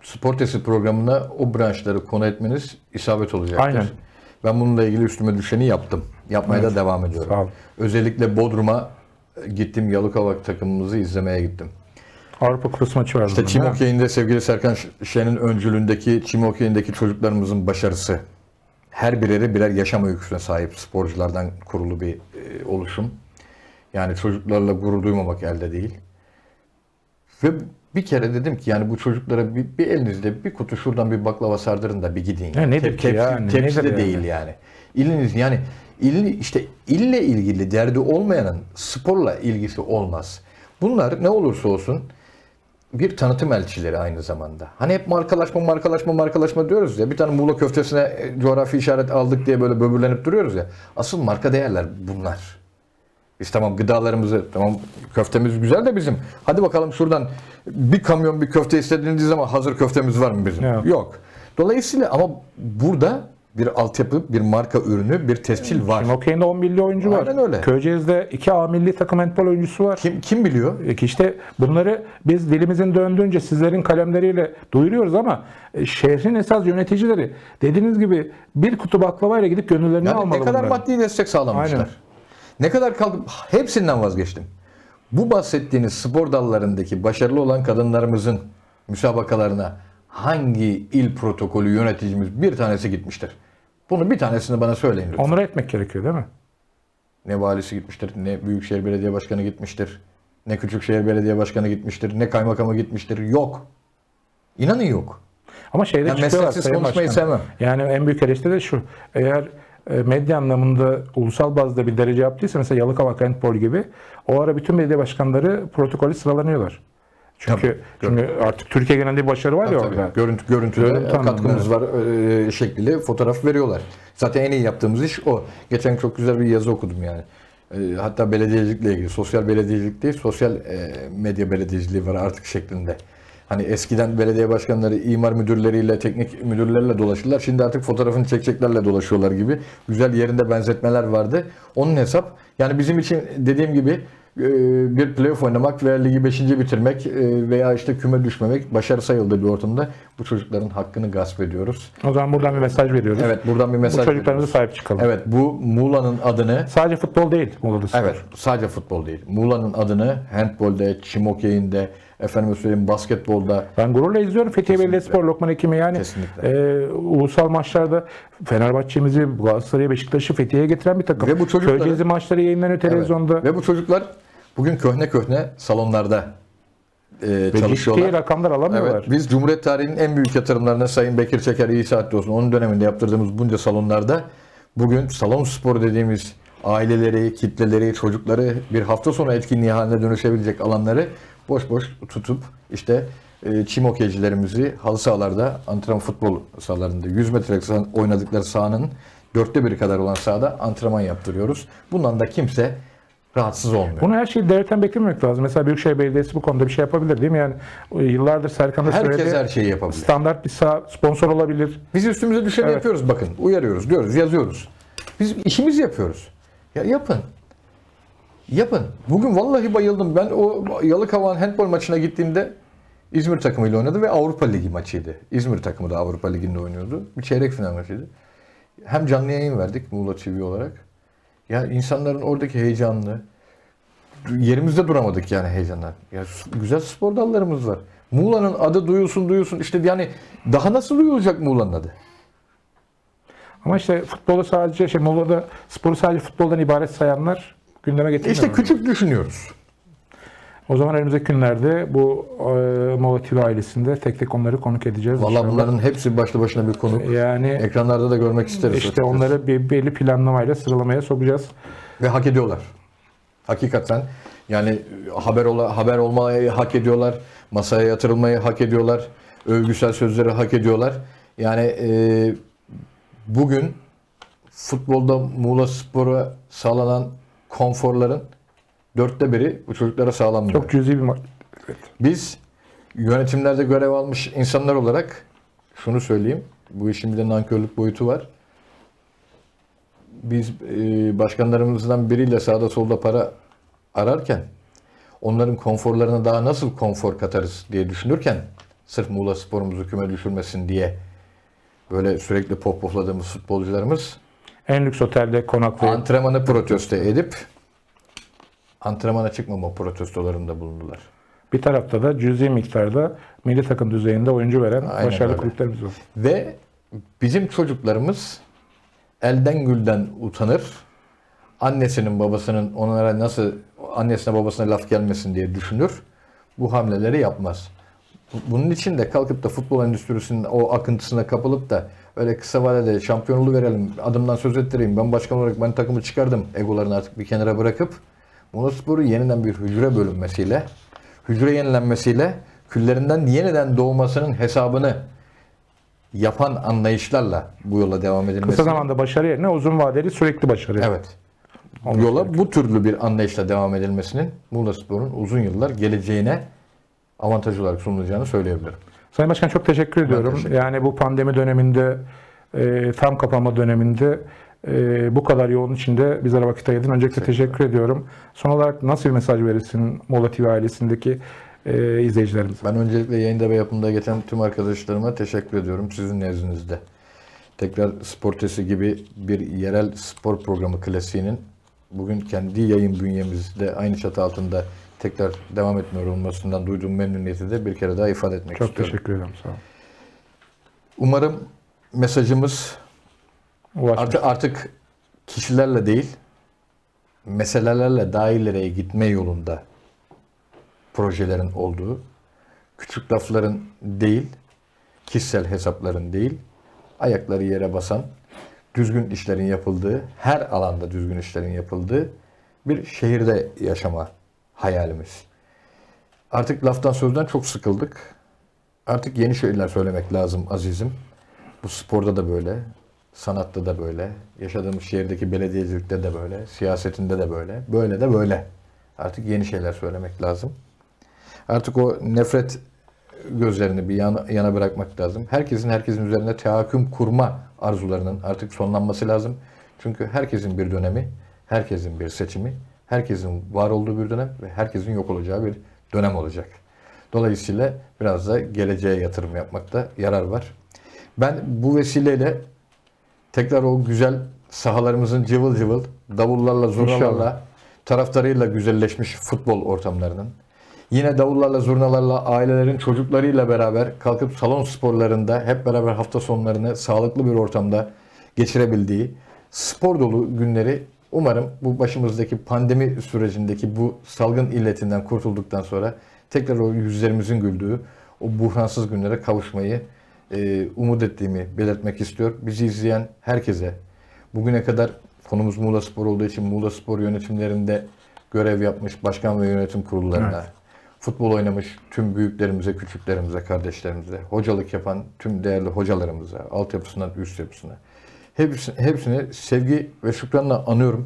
Sportesi programına o branşları konu etmeniz isabet olacaktır. Aynen. Ben bununla ilgili üstüme düşeni yaptım. Yapmaya Evet. da devam ediyorum. Sağ ol. Özellikle Bodrum'a gittim. Yalıkavak takımımızı izlemeye gittim. Avrupa Kupası maçı var. İşte bunun, çim değil mi? okeyinde sevgili Serkan Şen'in öncülüğündeki çim okeyindeki çocuklarımızın başarısı. Her bireri birer yaşam öyküsüne sahip sporculardan kurulu bir e, oluşum. Yani çocuklarla gurur duymamak elde değil. Ve bir kere dedim ki yani bu çocuklara bir, bir elinizde bir kutu şuradan bir baklava sardırın da bir gidin. Ya nedir ki yani? Tepsi Nedir de yani? değil yani. İliniz yani il, işte ille ilgili derdi olmayanın sporla ilgisi olmaz. Bunlar ne olursa olsun bir tanıtım elçileri aynı zamanda. Hani hep markalaşma markalaşma markalaşma diyoruz ya. Bir tane Muğla köftesine e, coğrafi işaret aldık diye böyle böbürlenip duruyoruz ya. Asıl marka değerler bunlar. Biz tamam gıdalarımızı, tamam köftemiz güzel de bizim. Hadi bakalım şuradan bir kamyon bir köfte istediğiniz zaman hazır köftemiz var mı bizim? Yok. Yok. Dolayısıyla ama burada bir altyapı, bir marka ürünü, bir tescil var. Çim okeyinde on milli oyuncu var. Aynen öyle. Köyceğiz'de iki A milli takım handbol oyuncusu var. Kim kim biliyor? E ki İşte bunları biz dilimizin döndüğünce sizlerin kalemleriyle duyuruyoruz ama e, şehrin esas yöneticileri dediğiniz gibi bir kutu baklavayla gidip gönüllerini Yani almalı ne kadar bunların. maddi destek sağlamışlar. Aynen. Ne kadar kalkıp hepsinden vazgeçtim. Bu bahsettiğiniz spor dallarındaki başarılı olan kadınlarımızın müsabakalarına hangi il protokolü yöneticimiz bir tanesi gitmiştir? Bunu bir tanesini bana söyleyin lütfen. Onur etmek gerekiyor değil mi? Ne valisi gitmiştir, ne Büyükşehir Belediye Başkanı gitmiştir, ne Küçükşehir Belediye Başkanı gitmiştir, ne kaymakamı gitmiştir. Yok. İnanın yok. Ama şeyde Ben çıkıyorlar mesleksiz Sayın konuşmayı Başkan. sevmem. Yani en büyük eleştiri de şu. Eğer e, medya anlamında ulusal bazda bir derece yaptıysa mesela Yalıkavak Handball gibi o ara bütün belediye başkanları protokolü sıralanıyorlar. Çünkü, çünkü artık Türkiye genelinde bir başarı var ya Tabii, orada. tabii. Görüntü, görüntüde Görüntü katkımız anlamında, var e, şekliyle fotoğraf veriyorlar. Zaten en iyi yaptığımız iş o. Geçen çok güzel bir yazı okudum yani. E, hatta belediyecilikle ilgili. Sosyal belediyecilik değil, sosyal e, medya belediyeciliği var artık şeklinde. Hani eskiden belediye başkanları imar müdürleriyle, teknik müdürlerle dolaşırlar. Şimdi artık fotoğrafını çekeceklerle dolaşıyorlar gibi. Güzel yerinde benzetmeler vardı. Onun hesap. Yani bizim için dediğim gibi bir playoff oynamak veya ligi beşinci bitirmek veya işte küme düşmemek başarı sayıldığı bir ortamda bu çocukların hakkını gasp ediyoruz. O zaman buradan bir mesaj veriyoruz. Evet, buradan bir mesaj Bu çocuklarımıza veriyoruz. sahip çıkalım. Evet, bu Muğla'nın adını Sadece futbol değil Muğla'da spor. evet sadece futbol değil. Muğla'nın adını handbolde, çim okeyinde, efendim söyleyeyim basketbolda Ben gururla izliyorum Fethiye Belediyespor, Lokman Hekimi yani Kesinlikle. e, ulusal maçlarda Fenerbahçe'mizi, Galatasaray'ı, Beşiktaş'ı Fethiye'ye getiren bir takım. Ve bu çocukları- Köyceğiz'in maçları yayınlanıyor televizyonda. Evet. Ve bu çocuklar bugün köhne köhne salonlarda e, Ve çalışıyorlar. ciddi rakamlar alamıyorlar. Evet, biz Cumhuriyet tarihinin en büyük yatırımlarına Sayın Bekir Çeker iyi saatte olsun. Onun döneminde yaptırdığımız bunca salonlarda bugün salon sporu dediğimiz aileleri, kitleleri, çocukları bir hafta sonu etkinliği haline dönüşebilecek alanları boş boş tutup işte e, çim okeycilerimizi halı sahalarda, antrenman futbol sahalarında yüz metrelik saha- oynadıkları sahanın dörtte biri kadar olan sahada antrenman yaptırıyoruz. Bundan da kimse rahatsız olmuyor. Bunu her şeyi devletten beklememek lazım. Mesela Büyükşehir Belediyesi bu konuda bir şey yapabilir değil mi? Yani e, yıllardır Serkan da Herkes söyledi. her şeyi yapabilir. Standart bir saha sponsor olabilir. Biz üstümüze düşeni Evet. yapıyoruz bakın. Uyarıyoruz, diyoruz, yazıyoruz. Biz işimizi yapıyoruz. Ya yapın. Yapın. Bugün vallahi bayıldım. Ben o Yalıkavak'ın handbol maçına gittiğimde İzmir takımıyla oynadı ve Avrupa Ligi maçıydı. İzmir takımı da Avrupa Ligi'nde oynuyordu. Bir çeyrek final maçıydı. Hem canlı yayın verdik Muğla T V olarak. Ya insanların oradaki heyecanını yerimizde duramadık yani heyecandan. Ya güzel spor dallarımız var. Muğla'nın adı duyulsun duyulsun. İşte yani daha nasıl duyulacak Muğla'nın adı? Ama işte futbolu sadece şey Muğla'da sporu sadece futboldan ibaret sayanlar gündeme getirmiyor. İşte küçük düşünüyoruz. O zaman önümüzdeki günlerde bu e, Muğla T V ailesinde tek tek onları konuk edeceğiz. Vallahi inşallah. bunların hepsi başlı başına bir konuk. Yani Ekranlarda da görmek isteriz. işte açıkçası. onları bir belli planlamayla sıralamaya sokacağız. Ve hak ediyorlar. Hakikaten yani haber ola, haber olmayı hak ediyorlar. Masaya yatırılmayı hak ediyorlar. Övgüsel sözleri hak ediyorlar. Yani e, bugün futbolda Muğla Spor'a sağlanan konforların dörtte biri bu çocuklara sağlanmıyor. Çok cüzi bir ma- Biz yönetimlerde görev almış insanlar olarak şunu söyleyeyim. Bu işin bir de nankörlük boyutu var. Biz e, başkanlarımızdan biriyle sağda solda para ararken onların konforlarına daha nasıl konfor katarız diye düşünürken Sırf Muğla Spor'umuzu küme düşürmesin diye böyle sürekli pohpohladığımız futbolcularımız En lüks otelde konaklayıp antrenmanı protesto edip antrenmana çıkmama protestolarında bulundular. bir tarafta da cüzi miktarda milli takım düzeyinde oyuncu veren Aynen başarılı öyle. kulüplerimiz var. Ve bizim çocuklarımız elden gülden utanır. Annesinin babasının onlara nasıl annesine babasına laf gelmesin diye düşünür. Bu hamleleri yapmaz. Bunun için de kalkıp da futbol endüstrisinin o akıntısına kapılıp da öyle kısa vadede şampiyonluğu verelim, adımdan söz ettireyim, ben başkan olarak ben takımı çıkardım egolarını artık bir kenara bırakıp Muğlaspor'u yeniden bir hücre bölünmesiyle, hücre yenilenmesiyle küllerinden yeniden doğmasının hesabını yapan anlayışlarla bu yola devam edilmesi. Kısa zamanda başarı yerine uzun vadeli sürekli başarı. Evet. Bu yola bu türlü bir anlayışla devam edilmesinin Muğlaspor'un uzun yıllar geleceğine avantaj olarak sunulacağını söyleyebilirim. Sayın Başkan çok teşekkür ediyorum. teşekkür Yani bu pandemi döneminde, e, tam kapanma döneminde e, bu kadar yoğun içinde bizlere vakit ayırdın. Öncelikle teşekkür ediyorum. Son olarak nasıl bir mesaj verirsin Muğla T V ailesindeki e, izleyicilerimize? Ben öncelikle yayında ve yapımda geçen tüm arkadaşlarıma teşekkür ediyorum sizin nezdinizde. Tekrar Sportesi gibi bir yerel spor programı klasiğinin bugün kendi yayın bünyemizde aynı çatı altında tekrar devam etmiyor olmasından duyduğum memnuniyeti de bir kere daha ifade etmek Çok istiyorum. teşekkür ederim. Sağ olun. Umarım mesajımız Ulaşmış. artık, artık kişilerle değil, meselelerle daha ileriye gitme yolunda projelerin olduğu, küçük lafların değil, kişisel hesapların değil, ayakları yere basan, düzgün işlerin yapıldığı, her alanda düzgün işlerin yapıldığı bir şehirde yaşama hayalimiz. Artık laftan sözden çok sıkıldık. Artık yeni şeyler söylemek lazım azizim. Bu sporda da böyle, sanatta da böyle, yaşadığımız şehirdeki belediyecilikte de böyle, siyasetinde de böyle, böyle de böyle. Artık yeni şeyler söylemek lazım. Artık o nefret gözlerini bir yana, yana bırakmak lazım. Herkesin herkesin üzerine tahakküm kurma arzularının artık sonlanması lazım. Çünkü herkesin bir dönemi, herkesin bir seçimi, herkesin var olduğu bir dönem ve herkesin yok olacağı bir dönem olacak. Dolayısıyla biraz da geleceğe yatırım yapmakta yarar var. Ben bu vesileyle tekrar o güzel sahalarımızın cıvıl cıvıl, davullarla, zurnalarla, İnşallah. taraftarıyla güzelleşmiş futbol ortamlarının, yine davullarla, zurnalarla, ailelerin çocuklarıyla beraber kalkıp salon sporlarında hep beraber hafta sonlarını sağlıklı bir ortamda geçirebildiği spor dolu günleri umarım bu başımızdaki pandemi sürecindeki bu salgın illetinden kurtulduktan sonra tekrar o yüzlerimizin güldüğü o buhransız günlere kavuşmayı e, umut ettiğimi belirtmek istiyor. Bizi izleyen herkese, bugüne kadar konumuz Muğla Spor olduğu için Muğla Spor yönetimlerinde görev yapmış başkan ve yönetim kurullarına, Evet. futbol oynamış tüm büyüklerimize, küçüklerimize, kardeşlerimize, hocalık yapan tüm değerli hocalarımıza, altyapısından üst yapısına, hepsini, hepsini sevgi ve şükranla anıyorum.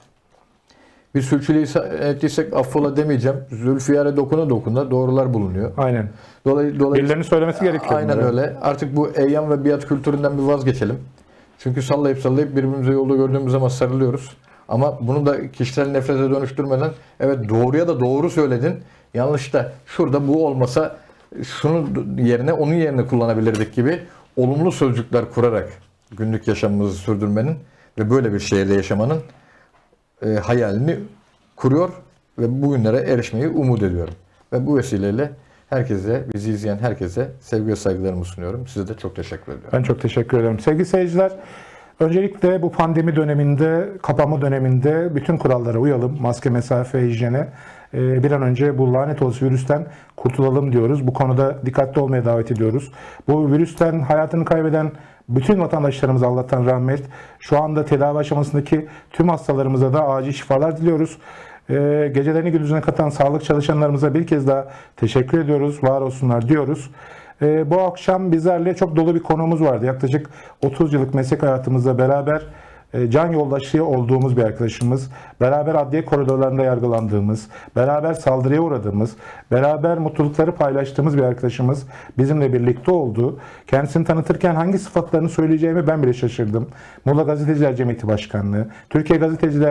Bir sürçülisan ettiysek affola demeyeceğim. Zülfiyare dokuna dokuna doğrular bulunuyor. Aynen. Dolay, dolayısıyla Birilerinin söylemesi gerekiyor. aynen bunları. öyle. Artık bu eyyam ve biat kültüründen bir vazgeçelim. Çünkü sallayıp sallayıp birbirimize yolda gördüğümüz zaman sarılıyoruz. Ama bunu da kişisel nefrete dönüştürmeden evet doğruya da doğru söyledin. Yanlış da şurada bu olmasa şunun yerine onun yerine kullanabilirdik gibi olumlu sözcükler kurarak günlük yaşamımızı sürdürmenin ve böyle bir şehirde yaşamanın e, hayalini kuruyor ve bugünlere erişmeyi umut ediyorum. Ve bu vesileyle herkese, bizi izleyen herkese sevgi ve saygılarımı sunuyorum. Size de çok teşekkür ediyorum. Ben çok teşekkür ederim. Sevgili seyirciler, öncelikle bu pandemi döneminde, kapanma döneminde bütün kurallara uyalım. Maske, mesafe, hijyene. Ee, Bir an önce bu lanet olası virüsten kurtulalım diyoruz. Bu konuda dikkatli olmaya davet ediyoruz. Bu virüsten hayatını kaybeden bütün vatandaşlarımıza Allah'tan rahmet. Şu anda tedavi aşamasındaki tüm hastalarımıza da acil şifalar diliyoruz. Ee, gecelerini gündüzüne katan sağlık çalışanlarımıza bir kez daha teşekkür ediyoruz. Var olsunlar diyoruz. Ee, bu akşam bizlerle çok dolu bir konuğumuz vardı. Yaklaşık otuz yıllık meslek hayatımızda beraber e, can yoldaşı olduğumuz bir arkadaşımız, beraber adliye koridorlarında yargılandığımız, beraber saldırıya uğradığımız, beraber mutlulukları paylaştığımız bir arkadaşımız bizimle birlikte oldu. Kendisini tanıtırken hangi sıfatlarını söyleyeceğimi ben bile şaşırdım. Muğla Gazeteciler Cemiyeti Başkanlığı, Türkiye Gazeteciler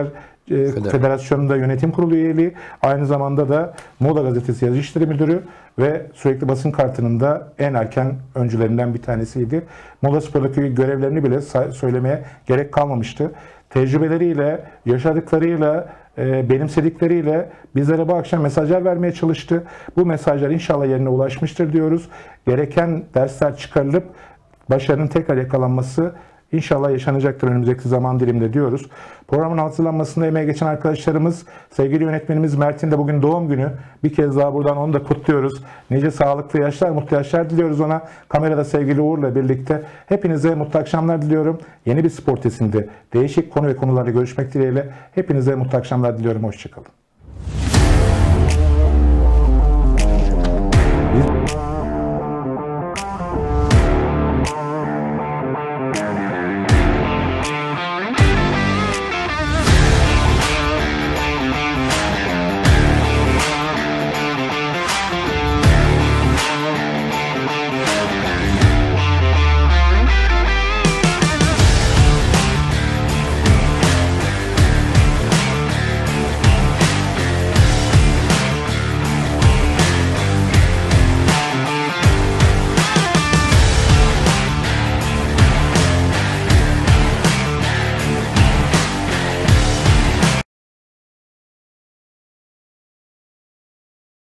e, Federasyonu'nda yönetim kurulu üyeliği, aynı zamanda da Moda Gazetesi yazı işleri müdürü ve sürekli basın kartının da en erken öncülerinden bir tanesiydi. Moda Spor'daki görevlerini bile söylemeye gerek kalmamıştı. Tecrübeleriyle, yaşadıklarıyla, e, benimsedikleriyle bizlere bu akşam mesajlar vermeye çalıştı. Bu mesajlar inşallah yerine ulaşmıştır diyoruz. Gereken dersler çıkarılıp başarının tekrar yakalanması İnşallah yaşanacaktır önümüzdeki zaman diliminde diyoruz. Programın hazırlanmasında emeği geçen arkadaşlarımız, sevgili yönetmenimiz Mert'in de bugün doğum günü. Bir kez daha buradan onu da kutluyoruz. Nice sağlıklı yaşlar, mutlu yaşlar diliyoruz ona. Kamerada sevgili Uğur'la birlikte. Hepinize mutlu akşamlar diliyorum. Yeni bir spor testinde değişik konu ve konularla görüşmek dileğiyle. Hepinize mutlu akşamlar diliyorum. Hoşçakalın.